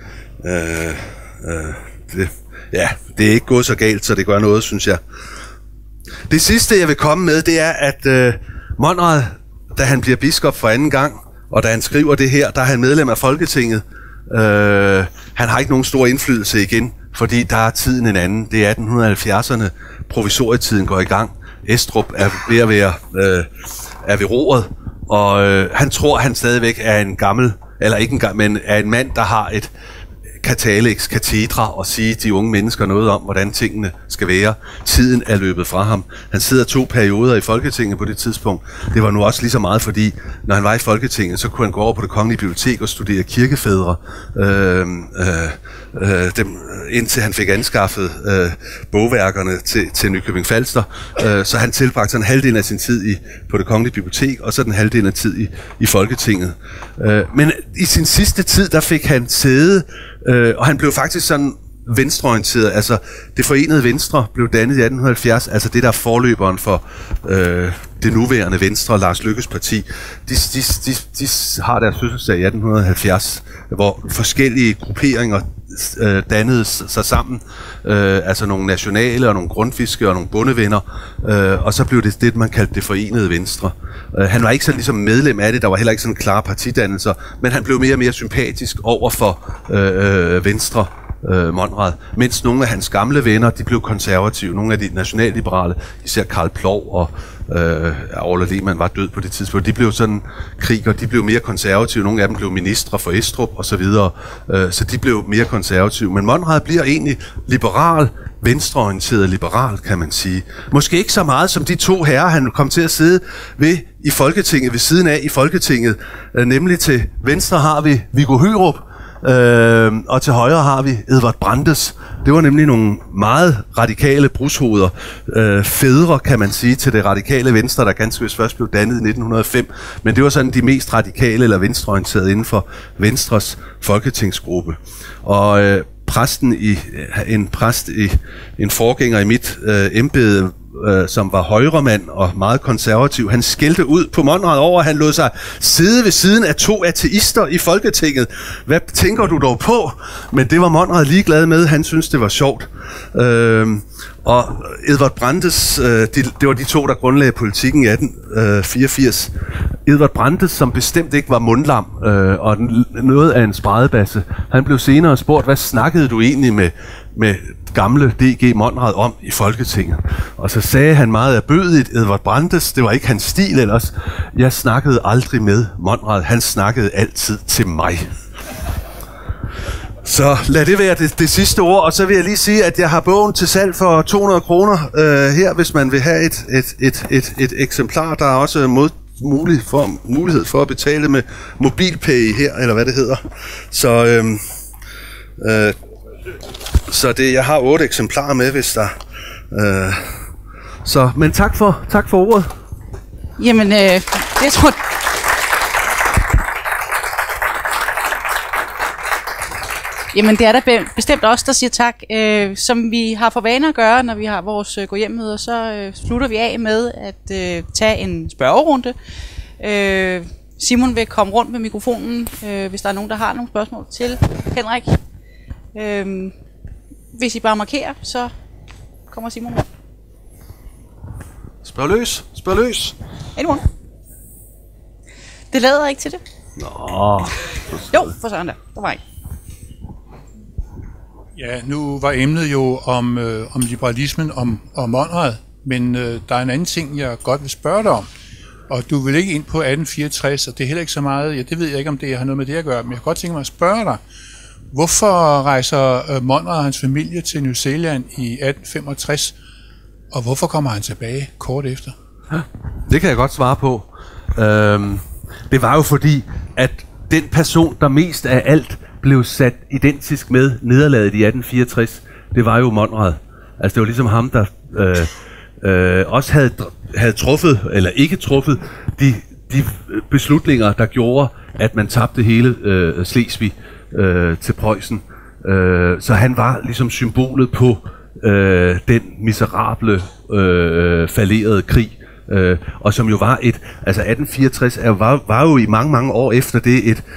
det er ikke gået så galt, så det gør noget, synes jeg. Det sidste, jeg vil komme med, det er, at Monrad, da han bliver biskop for anden gang, og da han skriver det her, der er han medlem af Folketinget. Han har ikke nogen stor indflydelse igen, fordi der er tiden en anden. Det er 1870'erne. Provisorietiden går i gang. Estrup er ved at være er ved roret, og han tror, han stadigvæk er en gammel, eller ikke en gammel, men er en mand, der har et katalex katedra og sige de unge mennesker noget om, hvordan tingene skal være. Tiden er løbet fra ham. Han sidder 2 perioder i Folketinget på det tidspunkt. Det var nu også lige så meget, fordi når han var i Folketinget, så kunne han gå over på Det Kongelige Bibliotek og studere kirkefædre, indtil han fik anskaffet bogværkerne til Nykøbing Falster. Så han tilbragte sådan en halvdel af sin tid på Det Kongelige Bibliotek, og så den halvdel af tid i Folketinget. Men i sin sidste tid, der fik han sæde, og han blev faktisk sådan venstreorienteret. Altså det forenede Venstre blev dannet i 1870, altså det der er forløberen for det nuværende Venstre, Lars Løkkes parti. De har deres fødselsdag i 1870, hvor forskellige grupperinger dannede sig sammen, altså nogle nationale og nogle grundfiske og nogle bondevenner, og så blev det man kaldte det forenede Venstre. Han var ikke så ligesom medlem af det, der var heller ikke sådan klare partidannelser, men han blev mere og mere sympatisk over for Venstre, Monrad, mens nogle af hans gamle venner, de blev konservative, nogle af de nationalliberale, især Karl Plov og Orla Lehmann var død på det tidspunkt, de blev sådan kriger, de blev mere konservative, nogle af dem blev ministre for Estrup og så videre, så de blev mere konservative, men Monrad bliver egentlig liberal, venstreorienteret liberal, kan man sige. Måske ikke så meget som de 2 herrer, han kom til at sidde ved i Folketinget, ved siden af i Folketinget, nemlig til venstre har vi Viggo Hørup, Og til højre har vi Edvard Brandes. Det var nemlig nogle meget radikale brugshoveder, fædre kan man sige, til det radikale Venstre, der ganske vist først blev dannet i 1905. Men det var sådan de mest radikale eller venstreorienterede inden for Venstres folketingsgruppe. Og en forgænger i mit embede, som var højremand og meget konservativ, han skældte ud på Monrad over, at han lod sig sidde ved siden af 2 ateister i Folketinget. Hvad tænker du dog på? Men det var Monrad ligeglad med. Han syntes, det var sjovt. Og Edvard Brandes, det var de 2, der grundlagde politikken i 1884. Edvard Brandes, som bestemt ikke var mundlam og noget af en spredebasse, han blev senere spurgt, hvad snakkede du egentlig med gamle D.G. Monrad om i Folketinget? Og så sagde han meget erbødigt, Edvard Brandes, det var ikke hans stil ellers, jeg snakkede aldrig med Monrad, han snakkede altid til mig. Så lad det være det sidste ord, og så vil jeg lige sige, at jeg har bogen til salg for 200 kroner her, hvis man vil have et eksemplar. Der er også mulighed for at betale med MobilePay her, eller hvad det hedder. Så jeg har 8 eksemplarer med, hvis der... men tak for ordet. Jamen, det tror Jamen, det er der bestemt også, der siger tak. Som vi har for vane at gøre, når vi har vores gå hjem-møder, så slutter vi af med at tage en spørgerunde. Simon vil komme rundt med mikrofonen, hvis der er nogen, der har nogle spørgsmål til Henrik. Hvis I bare markerer, så kommer Simon rundt. Spørg løs. Anyone? Det lader ikke til det. Nå. Jo, for sådan der. Der var ikke. Ja, nu var emnet jo om liberalismen og Monrad, men der er en anden ting, jeg godt vil spørge dig om. Og du vil ikke ind på 1864, og det er heller ikke så meget, ja, det ved jeg ikke, om det har noget med det at gøre, men jeg kan godt tænke mig at spørge dig, hvorfor rejser Monrad og hans familie til New Zealand i 1865, og hvorfor kommer han tilbage kort efter? Det kan jeg godt svare på. Det var jo fordi, at den person, der mest af alt blev sat identisk med nederlaget i 1864, det var jo Monrad. Altså det var ligesom ham, der også havde truffet, eller ikke truffet, de beslutninger, der gjorde, at man tabte hele Slesvig til Preussen. Så han var ligesom symbolet på den miserable, fallerede krig, og som jo var altså 1864 var jo i mange år efter det et,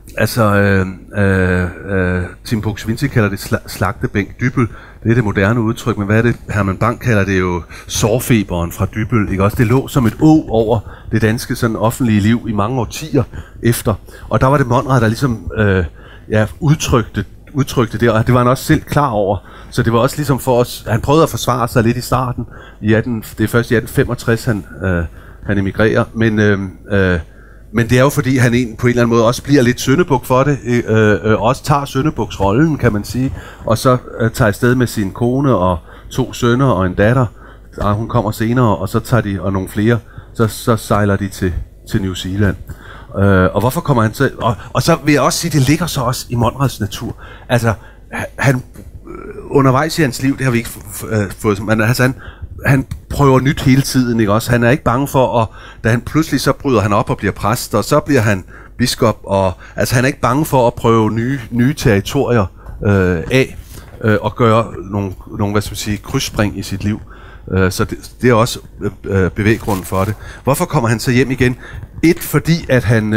Tim Buk-Swienty kalder det slagtebænk Dybbøl. Det er det moderne udtryk, men hvad er det? Herman Bang kalder det jo sårfeberen fra Dybbøl, ikke også? Det lå som et over det danske sådan offentlige liv i mange årtier efter. Og der var det Monrad, der ligesom udtrykte det, og det var han også selv klar over. Så det var også ligesom for os, han prøvede at forsvare sig lidt i starten. Det er først i 1865, han emigrerer, men det er jo fordi, han på en eller anden måde også bliver lidt syndebuk for det, også tager syndebuksrollen, kan man sige, og så tager afsted med sin kone og 2 sønner og en datter, og hun kommer senere, og så tager de, og nogle flere, så sejler de til New Zealand. Og hvorfor kommer han til, og så vil jeg også sige, det ligger så også i Monrads natur. Altså, han undervejs i hans liv, det har vi ikke fået, men altså han prøver nyt hele tiden, ikke også? Han er ikke bange for, da han pludselig så bryder han op og bliver præst, og så bliver han biskop, og altså han er ikke bange for at prøve nye territorier af, og gøre nogle hvad skal man sige, krydsspring i sit liv. Så det er også bevæggrunden for det. Hvorfor kommer han så hjem igen? Fordi at han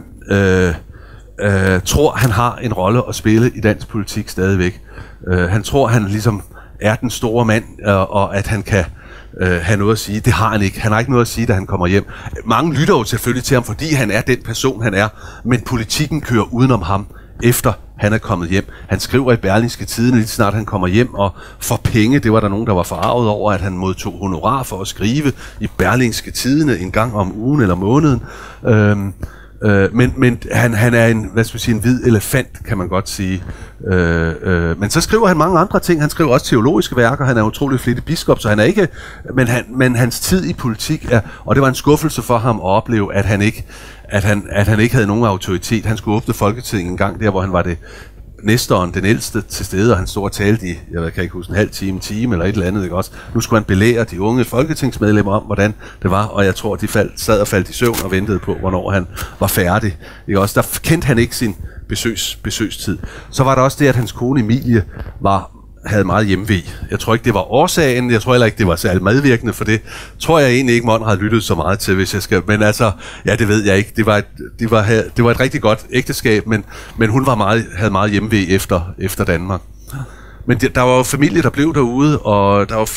tror, han har en rolle at spille i dansk politik stadigvæk. Han tror, han ligesom er den store mand, og at han kan have noget at sige. Det har han ikke. Han har ikke noget at sige, da han kommer hjem. Mange lytter jo selvfølgelig til ham, fordi han er den person, han er, men politikken kører udenom ham, efter han er kommet hjem. Han skriver i Berlingske Tidende, lige snart han kommer hjem, og for penge, det var der nogen, der var forarvet over, at han modtog honorar for at skrive i Berlingske Tidende en gang om ugen eller måneden. Men han er en, hvad skal vi sige, en hvid elefant, kan man godt sige. Men så skriver han mange andre ting. Han skriver også teologiske værker. Han er utrolig flittig biskop, så han er ikke... Men hans tid i politik er... Og det var en skuffelse for ham at opleve, at han ikke havde nogen autoritet. Han skulle åbne Folketinget en gang der, hvor han var det næsteren, den ældste til stede, og han stod og talte i, jeg kan ikke huske, en halv time eller et eller andet, ikke også? Nu skulle han belære de unge folketingsmedlemmer om, hvordan det var, og jeg tror, de sad og faldt i søvn og ventede på, hvornår han var færdig, ikke også? Der kendte han ikke sin besøgstid. Så var der også det, at hans kone Emilie havde meget hjemve. Jeg tror ikke, det var årsagen. Jeg tror heller ikke, det var særlig medvirkende, for det tror jeg egentlig ikke, Monrad lyttede så meget til, hvis jeg skal... Men altså, ja, det ved jeg ikke. Det var et rigtig godt ægteskab, men hun havde meget hjemve efter Danmark. Men der var jo familie, der blev derude, og der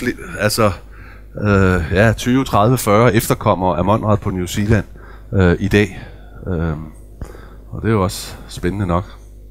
var 20, 30, 40 efterkommere af Monrad på New Zealand i dag. Og det er jo også spændende nok.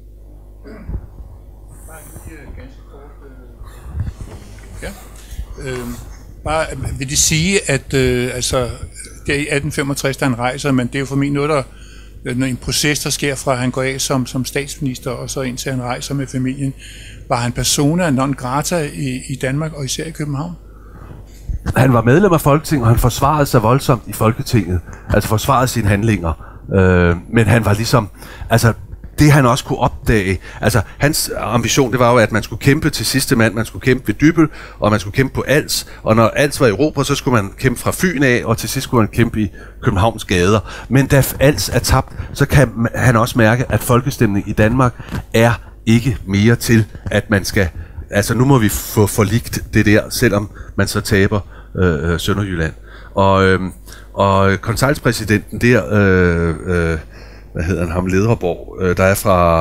Bare vil det sige, at det er i 1865, da han rejser, men det er jo formentlig noget, en proces, der sker fra, at han går af som statsminister, og så indtil han rejser med familien. Var han persona non grata i Danmark, og især i København? Han var medlem af Folketinget, og han forsvarede sig voldsomt i Folketinget. Altså forsvarede sine handlinger. Men han var ligesom... Altså, det han også kunne opdage, altså hans ambition, det var jo, at man skulle kæmpe til sidste mand, man skulle kæmpe ved Dybbøl, og man skulle kæmpe på Als, og når Als var i Europa, så skulle man kæmpe fra Fyn af, og til sidst skulle man kæmpe i Københavns gader. Men da Als er tabt, så kan han også mærke, at folkestemning i Danmark er ikke mere til, at man skal, altså nu må vi få forligt det der, selvom man så taber Sønderjylland. Og konseilspræsidenten der, hvad hedder han, ham Lederborg, der er fra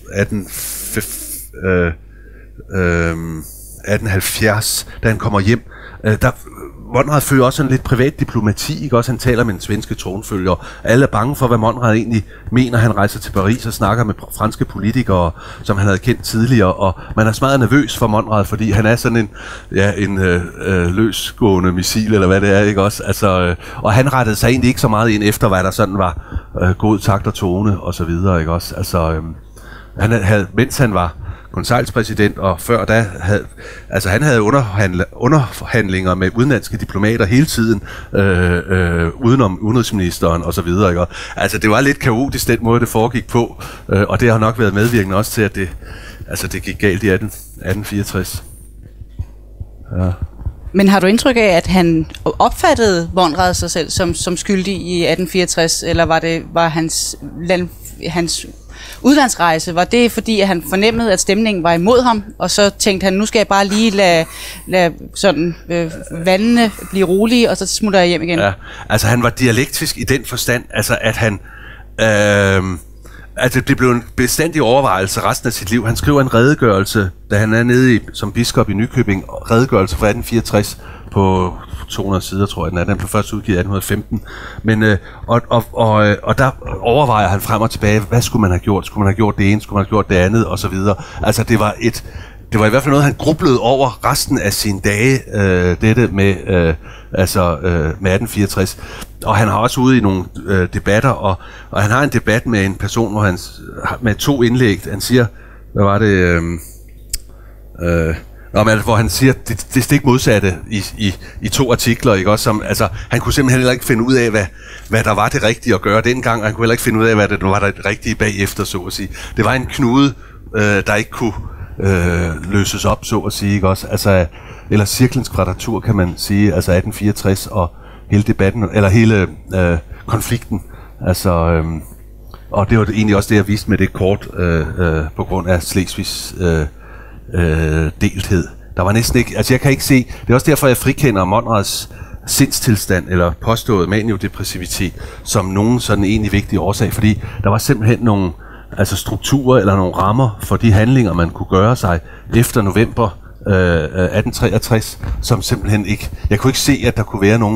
1870, da han kommer hjem. Monrad fører også en lidt privat diplomati, ikke også? Han taler med den svenske tronfølger. Alle er bange for, hvad Monrad egentlig mener. Han rejser til Paris og snakker med franske politikere, som han havde kendt tidligere, og man er smadret nervøs for Monrad, fordi han er sådan en løsgående missil, eller hvad det er, ikke også? Altså, og han rettede sig egentlig ikke så meget ind efter, hvad der sådan var god takt og tone, og så videre, ikke også? Altså, mens han var konseilspræsident, og før da han havde underhandlinger med udenlandske diplomater hele tiden, udenom udenrigsministeren og så videre, ikke? Altså det var lidt kaotisk den måde det foregik på, og det har nok været medvirkende også til, at det gik galt i 1864. Ja. Men har du indtryk af, at han opfattede Monrad sig selv som skyldig i 1864, eller var hans udlandsrejse, var det fordi, at han fornemmede, at stemningen var imod ham, og så tænkte han, nu skal jeg bare lige lade sådan vandene blive rolige, og så smutter jeg hjem igen? Ja, altså han var dialektisk i den forstand, altså at han... det blev en bestandig overvejelse resten af sit liv. Han skriver en redegørelse, da han er nede som biskop i Nykøbing, redegørelse fra 1864 på 200 sider, tror jeg den er. Den blev først udgivet i 1815. Men, og der overvejer han frem og tilbage, hvad skulle man have gjort? Skulle man have gjort det ene? Skulle man have gjort det andet? Og så videre. Altså det var i hvert fald noget, han grublede over resten af sine dage, dette med 1864. Og han har også ude i nogle debatter, og han har en debat med en person, hvor han med 2 indlæg, han siger, hvad var det... hvor han siger det stik modsatte i 2 artikler, ikke også? Som, altså, han kunne simpelthen heller ikke finde ud af, hvad der var det rigtige at gøre dengang, og han kunne heller ikke finde ud af, hvad det var det rigtige bagefter, så at sige. Det var en knude, der ikke kunne løses op, så at sige, ikke også? Altså, eller cirklens kvadratur, kan man sige, altså 1864 og hele debatten, eller hele konflikten, altså... og det var egentlig også det, jeg viste med det kort, på grund af Slesvigs delthed. Der var næsten ikke, altså jeg kan ikke se, det er også derfor, jeg frikender Monrads sindstilstand, eller påstået maniodepressivitet, som nogen sådan egentlig vigtig årsag, fordi der var simpelthen nogle strukturer, eller nogle rammer for de handlinger, man kunne gøre sig efter november 1863, som simpelthen ikke, jeg kunne ikke se, at der kunne være nogen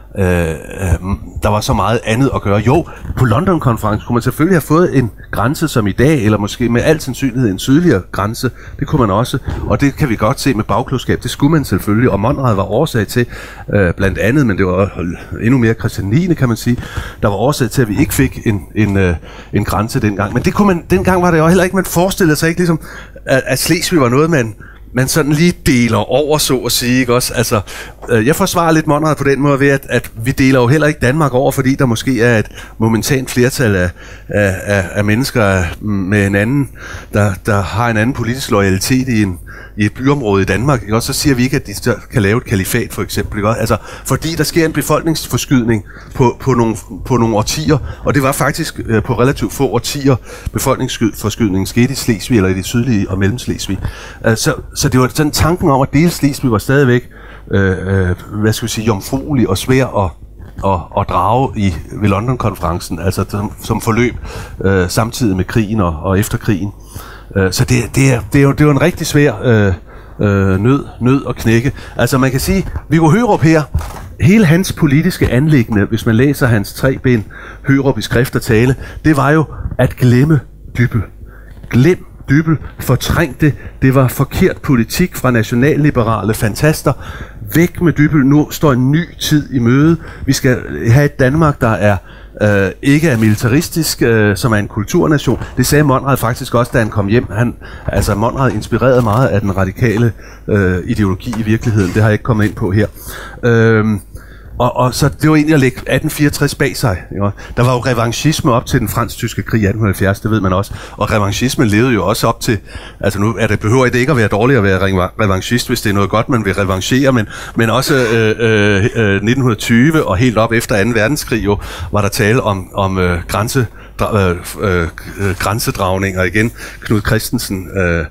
der var så meget andet at gøre. Jo, på London-konferencen kunne man selvfølgelig have fået en grænse som i dag, eller måske med al sandsynlighed en sydligere grænse. Det kunne man også, og det kan vi godt se med bagklogskab. Det skulle man selvfølgelig, og Monrad var årsag til, blandt andet, men det var endnu mere Christian 9. kan man sige, der var årsag til, at vi ikke fik en grænse dengang. Men det kunne man, dengang var det jo heller ikke, man forestillede sig ikke ligesom, at Slesvig var noget, man sådan lige deler over, så at sige, ikke også? Altså, jeg forsvarer lidt Monrad på den måde ved, at vi deler jo heller ikke Danmark over, fordi der måske er et momentant flertal af mennesker med en anden, der har en anden politisk loyalitet i et byområde i Danmark, ikke også? Så siger vi ikke, at de kan lave et kalifat, for eksempel, ikke også? Altså, fordi der sker en befolkningsforskydning på nogle årtier, og det var faktisk på relativt få årtier, befolkningsforskydningen skete i Slesvig, eller i det sydlige og mellemslesvig. Så det var sådan tanken om, at dele Slesvig var stadigvæk, hvad skal vi sige, jomfruelig og svær at drage ved London-konferencen, altså som forløb samtidig med krigen og efter krigen. Så det er jo en rigtig svær nød at knække. Altså man kan sige, Viggo Hørup her, hele hans politiske anliggende, hvis man læser hans 3 bind, Hørup i skrift og tale, det var jo at glemme Dybbøl. Glem Dybbøl, fortræng det. Det var forkert politik fra nationalliberale fantaster. Væk med Dybbøl. Nu står en ny tid i møde. Vi skal have et Danmark, der er ikke er militaristisk, som er en kulturnation. Det sagde Monrad faktisk også, da han kom hjem. Monrad inspirerede meget af den radikale ideologi i virkeligheden. Det har jeg ikke kommet ind på her. Og så det var egentlig at lægge 1864 bag sig. Jo. Der var jo revanchisme op til den fransk-tyske krig i 1870, det ved man også. Og revanchismen levede jo også op til, altså nu behøver det ikke at være dårligt at være revanchist, hvis det er noget godt, man vil revanchere, men også 1920 og helt op efter 2. verdenskrig jo, var der tale om grænsedragninger igen. Knud Christensen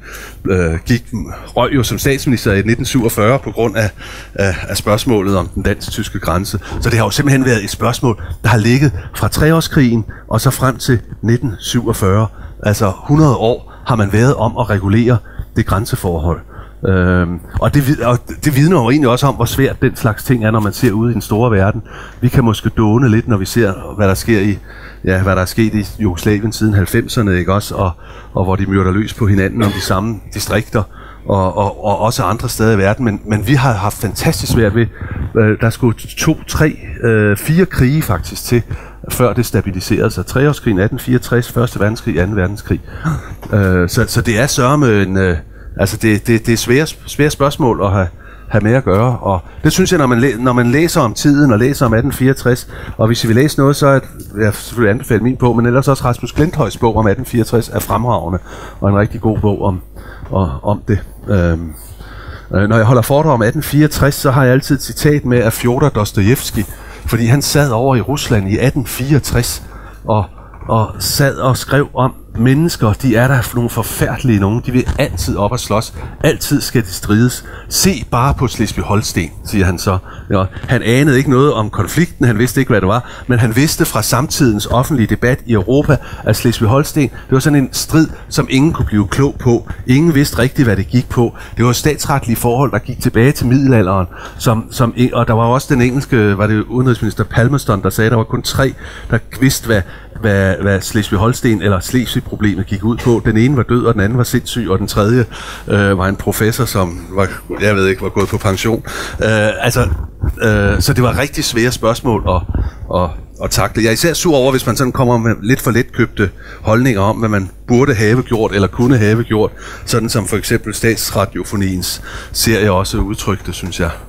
røg jo som statsminister i 1947 på grund af spørgsmålet om den dansk-tyske grænse. Så det har jo simpelthen været et spørgsmål, der har ligget fra treårskrigen og så frem til 1947. Altså 100 år har man været om at regulere det grænseforhold. Og det vidner jo egentlig også om, hvor svært den slags ting er, når man ser ud i den store verden. Vi kan måske dåne lidt, når vi ser, hvad der er sket i Jugoslavien siden 90'erne, ikke også? Og hvor de myrder løs på hinanden om de samme distrikter, og også andre steder i verden. Men vi har haft fantastisk svært ved, der skulle 2, 3, 4 krige faktisk til, før det stabiliserede sig. Treårskrigen 1864, 1. verdenskrig, 2. verdenskrig. Så det er sørme en... det er svære spørgsmål at have med at gøre, og det synes jeg, når man læser om tiden og læser om 1864, og hvis I vil læse noget, så er jeg selvfølgelig anbefale min bog, men ellers også Rasmus Glinthøjs bog om 1864 er fremragende, og en rigtig god bog om det. Når jeg holder foredrag om 1864, så har jeg altid et citat med af Fjodor Dostojevskij, fordi han sad over i Rusland i 1864, og sad og skrev om mennesker, de er der nogle forfærdelige nogen, de vil altid op og slås, altid skal de strides. Se bare på Slesvig-Holsten, siger han så. Ja, han anede ikke noget om konflikten, han vidste ikke, hvad det var, men han vidste fra samtidens offentlige debat i Europa, at Slesvig-Holsten, det var sådan en strid, som ingen kunne blive klog på. Ingen vidste rigtigt, hvad det gik på. Det var statsretlige forhold, der gik tilbage til middelalderen, og der var også den engelske, var det udenrigsminister Palmerston, der sagde, at der var kun 3, der vidste, hvad Slesvig-Holsten eller Slesvig-problemet gik ud på. Den ene var død, og den anden var sindssyg, og den tredje var en professor, som var gået på pension. Så det var rigtig svære spørgsmål at takle. Jeg er især sur over, hvis man sådan kommer med lidt for letkøbte holdninger om, hvad man burde have gjort, eller kunne have gjort, sådan som for eksempel Statsradiofoniens serie også udtrykte, synes jeg.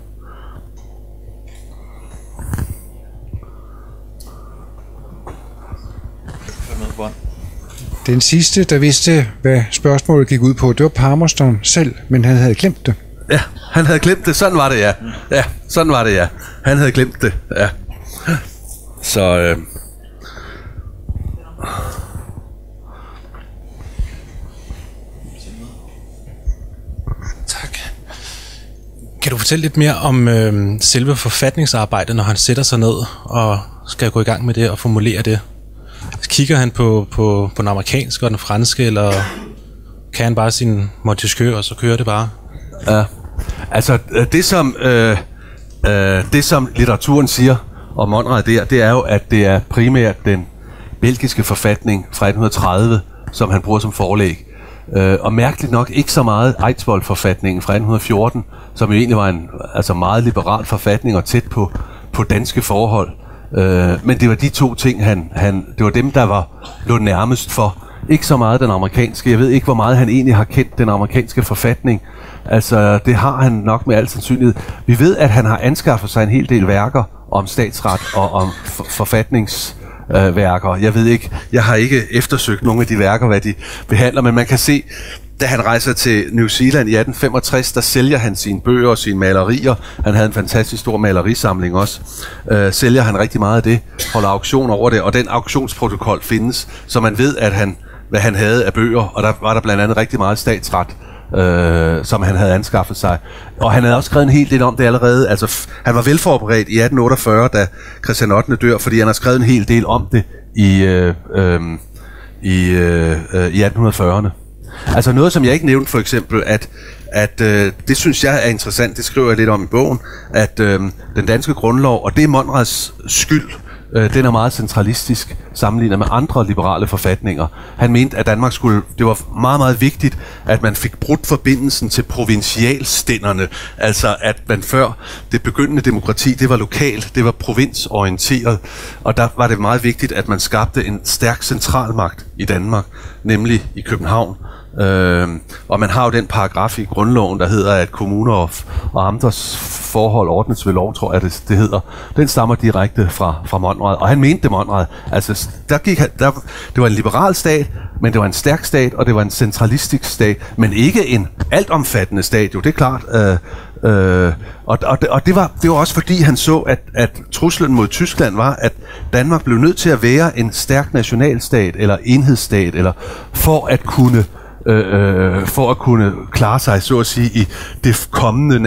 Den sidste, der vidste, hvad spørgsmålet gik ud på, det var Palmerston selv, men han havde glemt det. Ja, han havde glemt det. Sådan var det, ja. Ja, sådan var det, ja. Han havde glemt det, ja. Så... Tak. Kan du fortælle lidt mere om selve forfatningsarbejdet, når han sætter sig ned og skal gå i gang med det og formulere det? Kigger han på den amerikanske og den franske, eller kan han bare sin Montesquieu, og så kører det bare? Ja, altså det som litteraturen siger om Monrad det er jo, at det er primært den belgiske forfatning fra 1830, som han bruger som forlæg. Og mærkeligt nok ikke så meget Eidsvoll-forfatningen fra 1814, som jo egentlig var en meget liberal forfatning og tæt på danske forhold. Men det var de to ting, det var dem, der lå nærmest for. Ikke så meget den amerikanske. Jeg ved ikke, hvor meget han egentlig har kendt den amerikanske forfatning. Altså, det har han nok med al sandsynlighed. Vi ved, at han har anskaffet sig en hel del værker om statsret og om forfatningsværker. Jeg ved ikke, jeg har ikke eftersøgt nogle af de værker, hvad de behandler, men man kan se, da han rejser til New Zealand i 1865, der sælger han sine bøger og sine malerier. Han havde en fantastisk stor malerisamling også. Sælger han rigtig meget af det, holder auktion over det, og den auktionsprotokol findes, så man ved, at hvad han havde af bøger, og der var der blandt andet rigtig meget statsret, som han havde anskaffet sig. Og han havde også skrevet en hel del om det allerede. Altså, han var velforberedt i 1848, da Christian 8. dør, fordi han har skrevet en hel del om det i 1840'erne. Altså noget, som jeg ikke nævnte, for eksempel, at det synes jeg er interessant, det skriver jeg lidt om i bogen, at den danske grundlov, og det er Monrads skyld, den er meget centralistisk sammenlignet med andre liberale forfatninger. Han mente, at Danmark det var meget, meget vigtigt, at man fik brudt forbindelsen til provincialstænderne. Altså, at man før det begyndende demokrati, det var lokalt, det var provinsorienteret. Og der var det meget vigtigt, at man skabte en stærk centralmagt i Danmark, nemlig i København. Og man har jo den paragraf i grundloven, der hedder, at kommuner og amters forhold ordnes ved lov, tror jeg det hedder. Den stammer direkte fra Monrad, og han mente det Monrad. Altså, det var en liberal stat, men det var en stærk stat, og det var en centralistisk stat, men ikke en altomfattende stat, jo, det er klart. Og det var også fordi han så, at truslen mod Tyskland var, at Danmark blev nødt til at være en stærk nationalstat eller enhedsstat, eller for at kunne klare sig, så at sige, i det kommende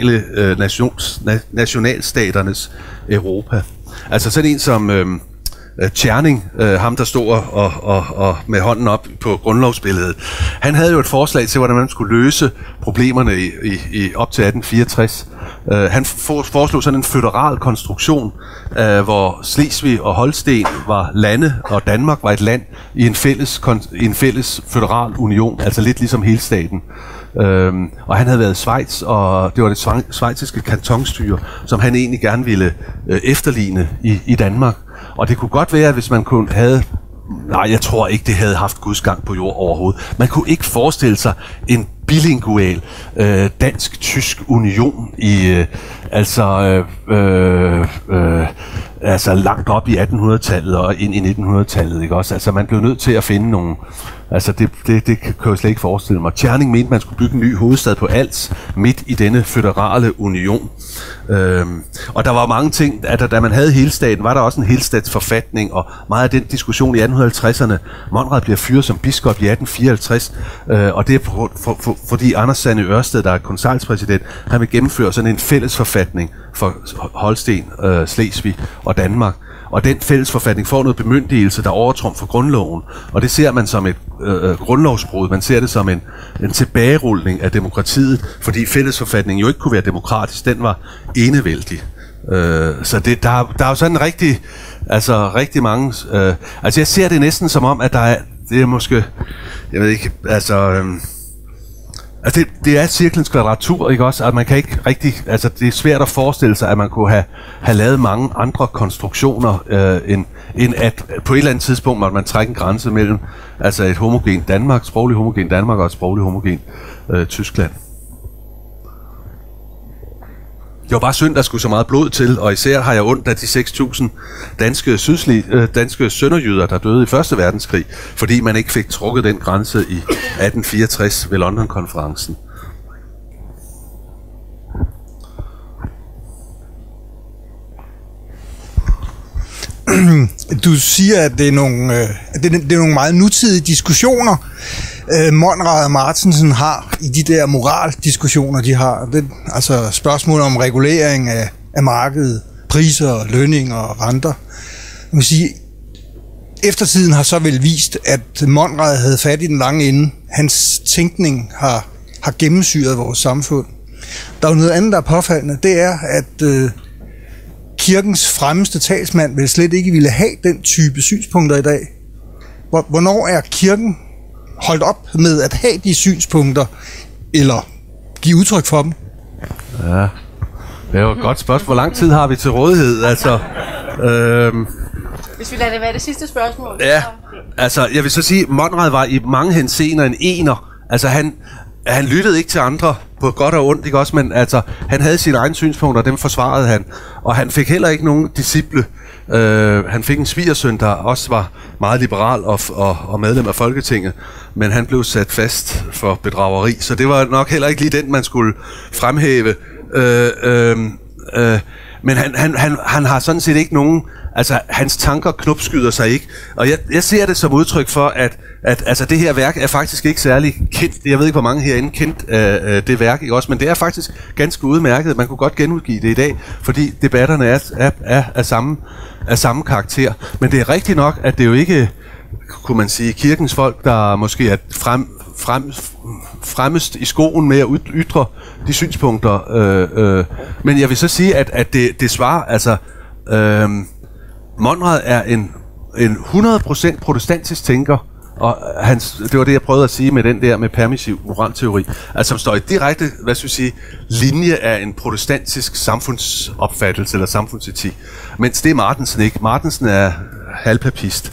nationalstaternes Europa. Altså sådan en som Tscherning, ham der stod og med hånden op på grundlovsbilledet, han havde jo et forslag til, hvordan man skulle løse problemerne op til 1864. Han foreslog sådan en føderal konstruktion, hvor Slesvig og Holsten var lande, og Danmark var et land i en fælles føderal union, altså lidt ligesom hele staten. Og han havde været i Schweiz, og det var det schweiziske kantonstyre, som han egentlig gerne ville efterligne i Danmark. Og det kunne godt være, at hvis man jeg tror ikke, det havde haft Guds gang på jord overhovedet. Man kunne ikke forestille sig en bilingual dansk-tysk union i langt op i 1800-tallet og ind i 1900-tallet, ikke også? Altså man blev nødt til at finde nogle. Altså det kan jeg slet ikke forestille mig. Tscherning mente, man skulle bygge en ny hovedstad på Als midt i denne føderale union. Og der var mange ting, at da man havde helstaten, var der også en helstatsforfatning, og meget af den diskussion i 1850'erne. Monrad bliver fyret som biskop i 1854, og det er fordi Anders Sande Ørsted, der er konseilspræsident, han vil gennemføre sådan en fælles forfatning for Holsten, Slesvig og Danmark. Og den fællesforfatning får noget bemyndigelse, der overtrumfer grundloven. Og det ser man som et grundlovsbrud. Man ser det som en tilbagerulning af demokratiet, fordi fællesforfatningen jo ikke kunne være demokratisk. Den var enevældig. Så der er jo sådan rigtig mange. Jeg ser det næsten som om, at det er måske, jeg ved ikke, det er cirklens kvadratur, ikke også? At man kan ikke rigtig, det er svært at forestille sig, at man kunne have lavet mange andre konstruktioner, end at på et eller andet tidspunkt måtte man trække en grænse mellem et homogent Danmark, sproglig homogen Danmark og et sproglig homogen Tyskland. Det var bare synd, der skulle så meget blod til, og især har jeg ondt af de 6.000 danske sønderjyder, der døde i 1. verdenskrig, fordi man ikke fik trukket den grænse i 1864 ved London-konferencen. Du siger, at det er nogle meget nutidige diskussioner, Monrad og Martensen har i de der moraldiskussioner, de har. Altså spørgsmål om regulering af markedet, priser, lønninger og renter. Man kan sige, eftertiden har så vel vist, at Monrad havde fat i den lange ende. Hans tænkning har gennemsyret vores samfund. Der er jo noget andet, der er påfaldende. Det er, at kirkens fremmeste talsmand vel slet ikke ville have den type synspunkter i dag. Hvornår er kirken holdt op med at have de synspunkter, eller give udtryk for dem? Ja, det er jo et godt spørgsmål. Hvor lang tid har vi til rådighed? Altså, Hvis vi lader det være det sidste spørgsmål. ja, altså jeg vil så sige, Monrad var i mange henseender en ener. Altså han lyttede ikke til andre på godt og ondt, ikke også? Men altså, han havde sine egne synspunkter, dem forsvarede han. Og han fik heller ikke nogen disciple. Han fik en svigersøn, der også var meget liberal og medlem af Folketinget. Men han blev sat fast for bedrageri, så det var nok heller ikke lige den, man skulle fremhæve. Men han har sådan set ikke nogen... Altså, hans tanker knopskyder sig ikke. Og jeg ser det som udtryk for, at altså, det her værk er faktisk ikke særlig kendt. Jeg ved ikke, hvor mange herinde kendt det værk, ikke også? Men det er faktisk ganske udmærket. Man kunne godt genudgive det i dag, fordi debatterne er af samme karakter. Men det er rigtigt nok, at det jo ikke, kunne man sige, kirkens folk, der måske er fremmest i skoen med at ytre de synspunkter. Men jeg vil så sige, at det svarer, altså... Monrad er en 100% protestantisk tænker, og det var det, jeg prøvede at sige med den der med permissiv moralteori, altså som står i direkte, hvad skal vi sige, linje af en protestantisk samfundsopfattelse eller samfundsetik, mens det er Martensen ikke. Martensen er halvpapist.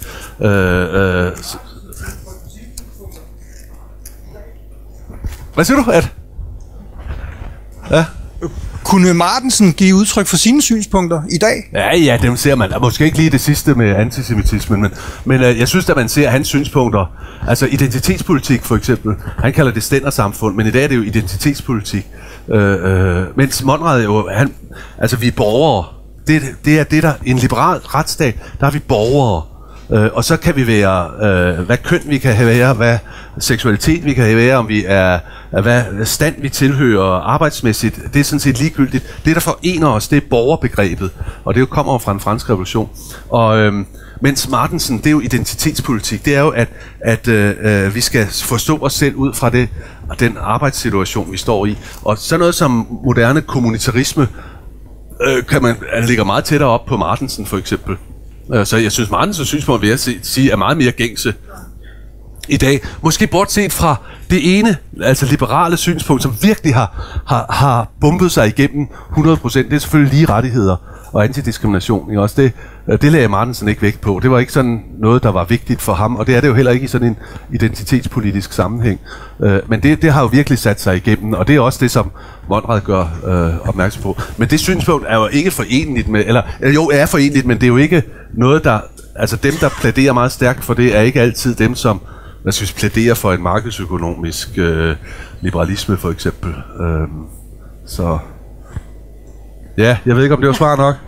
Hvad siger du? Ja. Kunne Martensen give udtryk for sine synspunkter i dag? Ja, dem ser man. Måske ikke lige det sidste med antisemitismen, men jeg synes, at man ser hans synspunkter. Altså identitetspolitik for eksempel. Han kalder det stændersamfund, men i dag er det jo identitetspolitik. Mens Monrad jo, altså vi er borgere. Det er det, der i en liberal retsstat, der er vi borgere. Og så kan vi være, hvad køn vi kan være, hvad seksualitet vi kan være, om vi er, hvad stand vi tilhører arbejdsmæssigt. Det er sådan set ligegyldigt. Det, der forener os, det er borgerbegrebet, og det jo kommer fra den franske revolution. Og mens Martensen, det er jo identitetspolitik. Det er jo, at vi skal forstå os selv ud fra den arbejdssituation, vi står i. Og sådan noget som moderne kommunitarisme, ligger meget tættere op på Martensen for eksempel. Så jeg synes, Martensens synspunkt, vil jeg sige, er meget mere gængse i dag. Måske bortset fra det ene, altså liberale synspunkt, som virkelig har bumpet sig igennem 100%. Det er selvfølgelig lige rettigheder og antidiskrimination. Ikke? Også det lagde Martensen ikke vægt på. Det var ikke sådan noget, der var vigtigt for ham, og det er det jo heller ikke i sådan en identitetspolitisk sammenhæng. Men det har jo virkelig sat sig igennem, og det er også det, som Monrad gør opmærksom på. Men det synspunkt er jo ikke forenligt med, eller jo, er forenligt, men det er jo ikke noget, der... Altså dem, der plæderer meget stærkt for det, er ikke altid dem, som plæderer for en markedsøkonomisk liberalisme, for eksempel. Så... Ja, jeg ved ikke, om det var svar nok.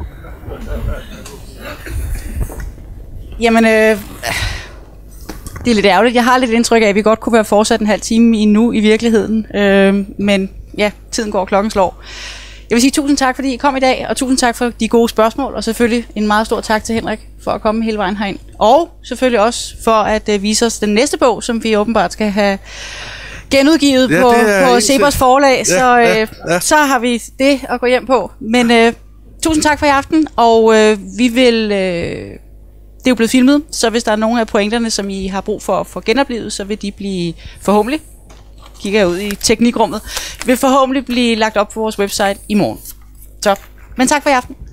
Jamen, det er lidt ærgerligt. Jeg har lidt indtryk af, at vi godt kunne være fortsat en halv time endnu i virkeligheden. Men ja, tiden går, klokken slår. Jeg vil sige tusind tak, fordi I kom i dag, og tusind tak for de gode spørgsmål, og selvfølgelig en meget stor tak til Henrik for at komme hele vejen herind. Og selvfølgelig også for at vise os den næste bog, som vi åbenbart skal have genudgivet på Cepos forlag, så har vi det at gå hjem på. Men tusind tak for i aften, og vi vil... det er jo blevet filmet, så hvis der er nogle af pointerne, som I har brug for at få genoplevet, så vil de blive forhåbentlig, kigger jeg ud i teknikrummet, vil forhåbentlig blive lagt op på vores website i morgen. Så, men tak for i aften.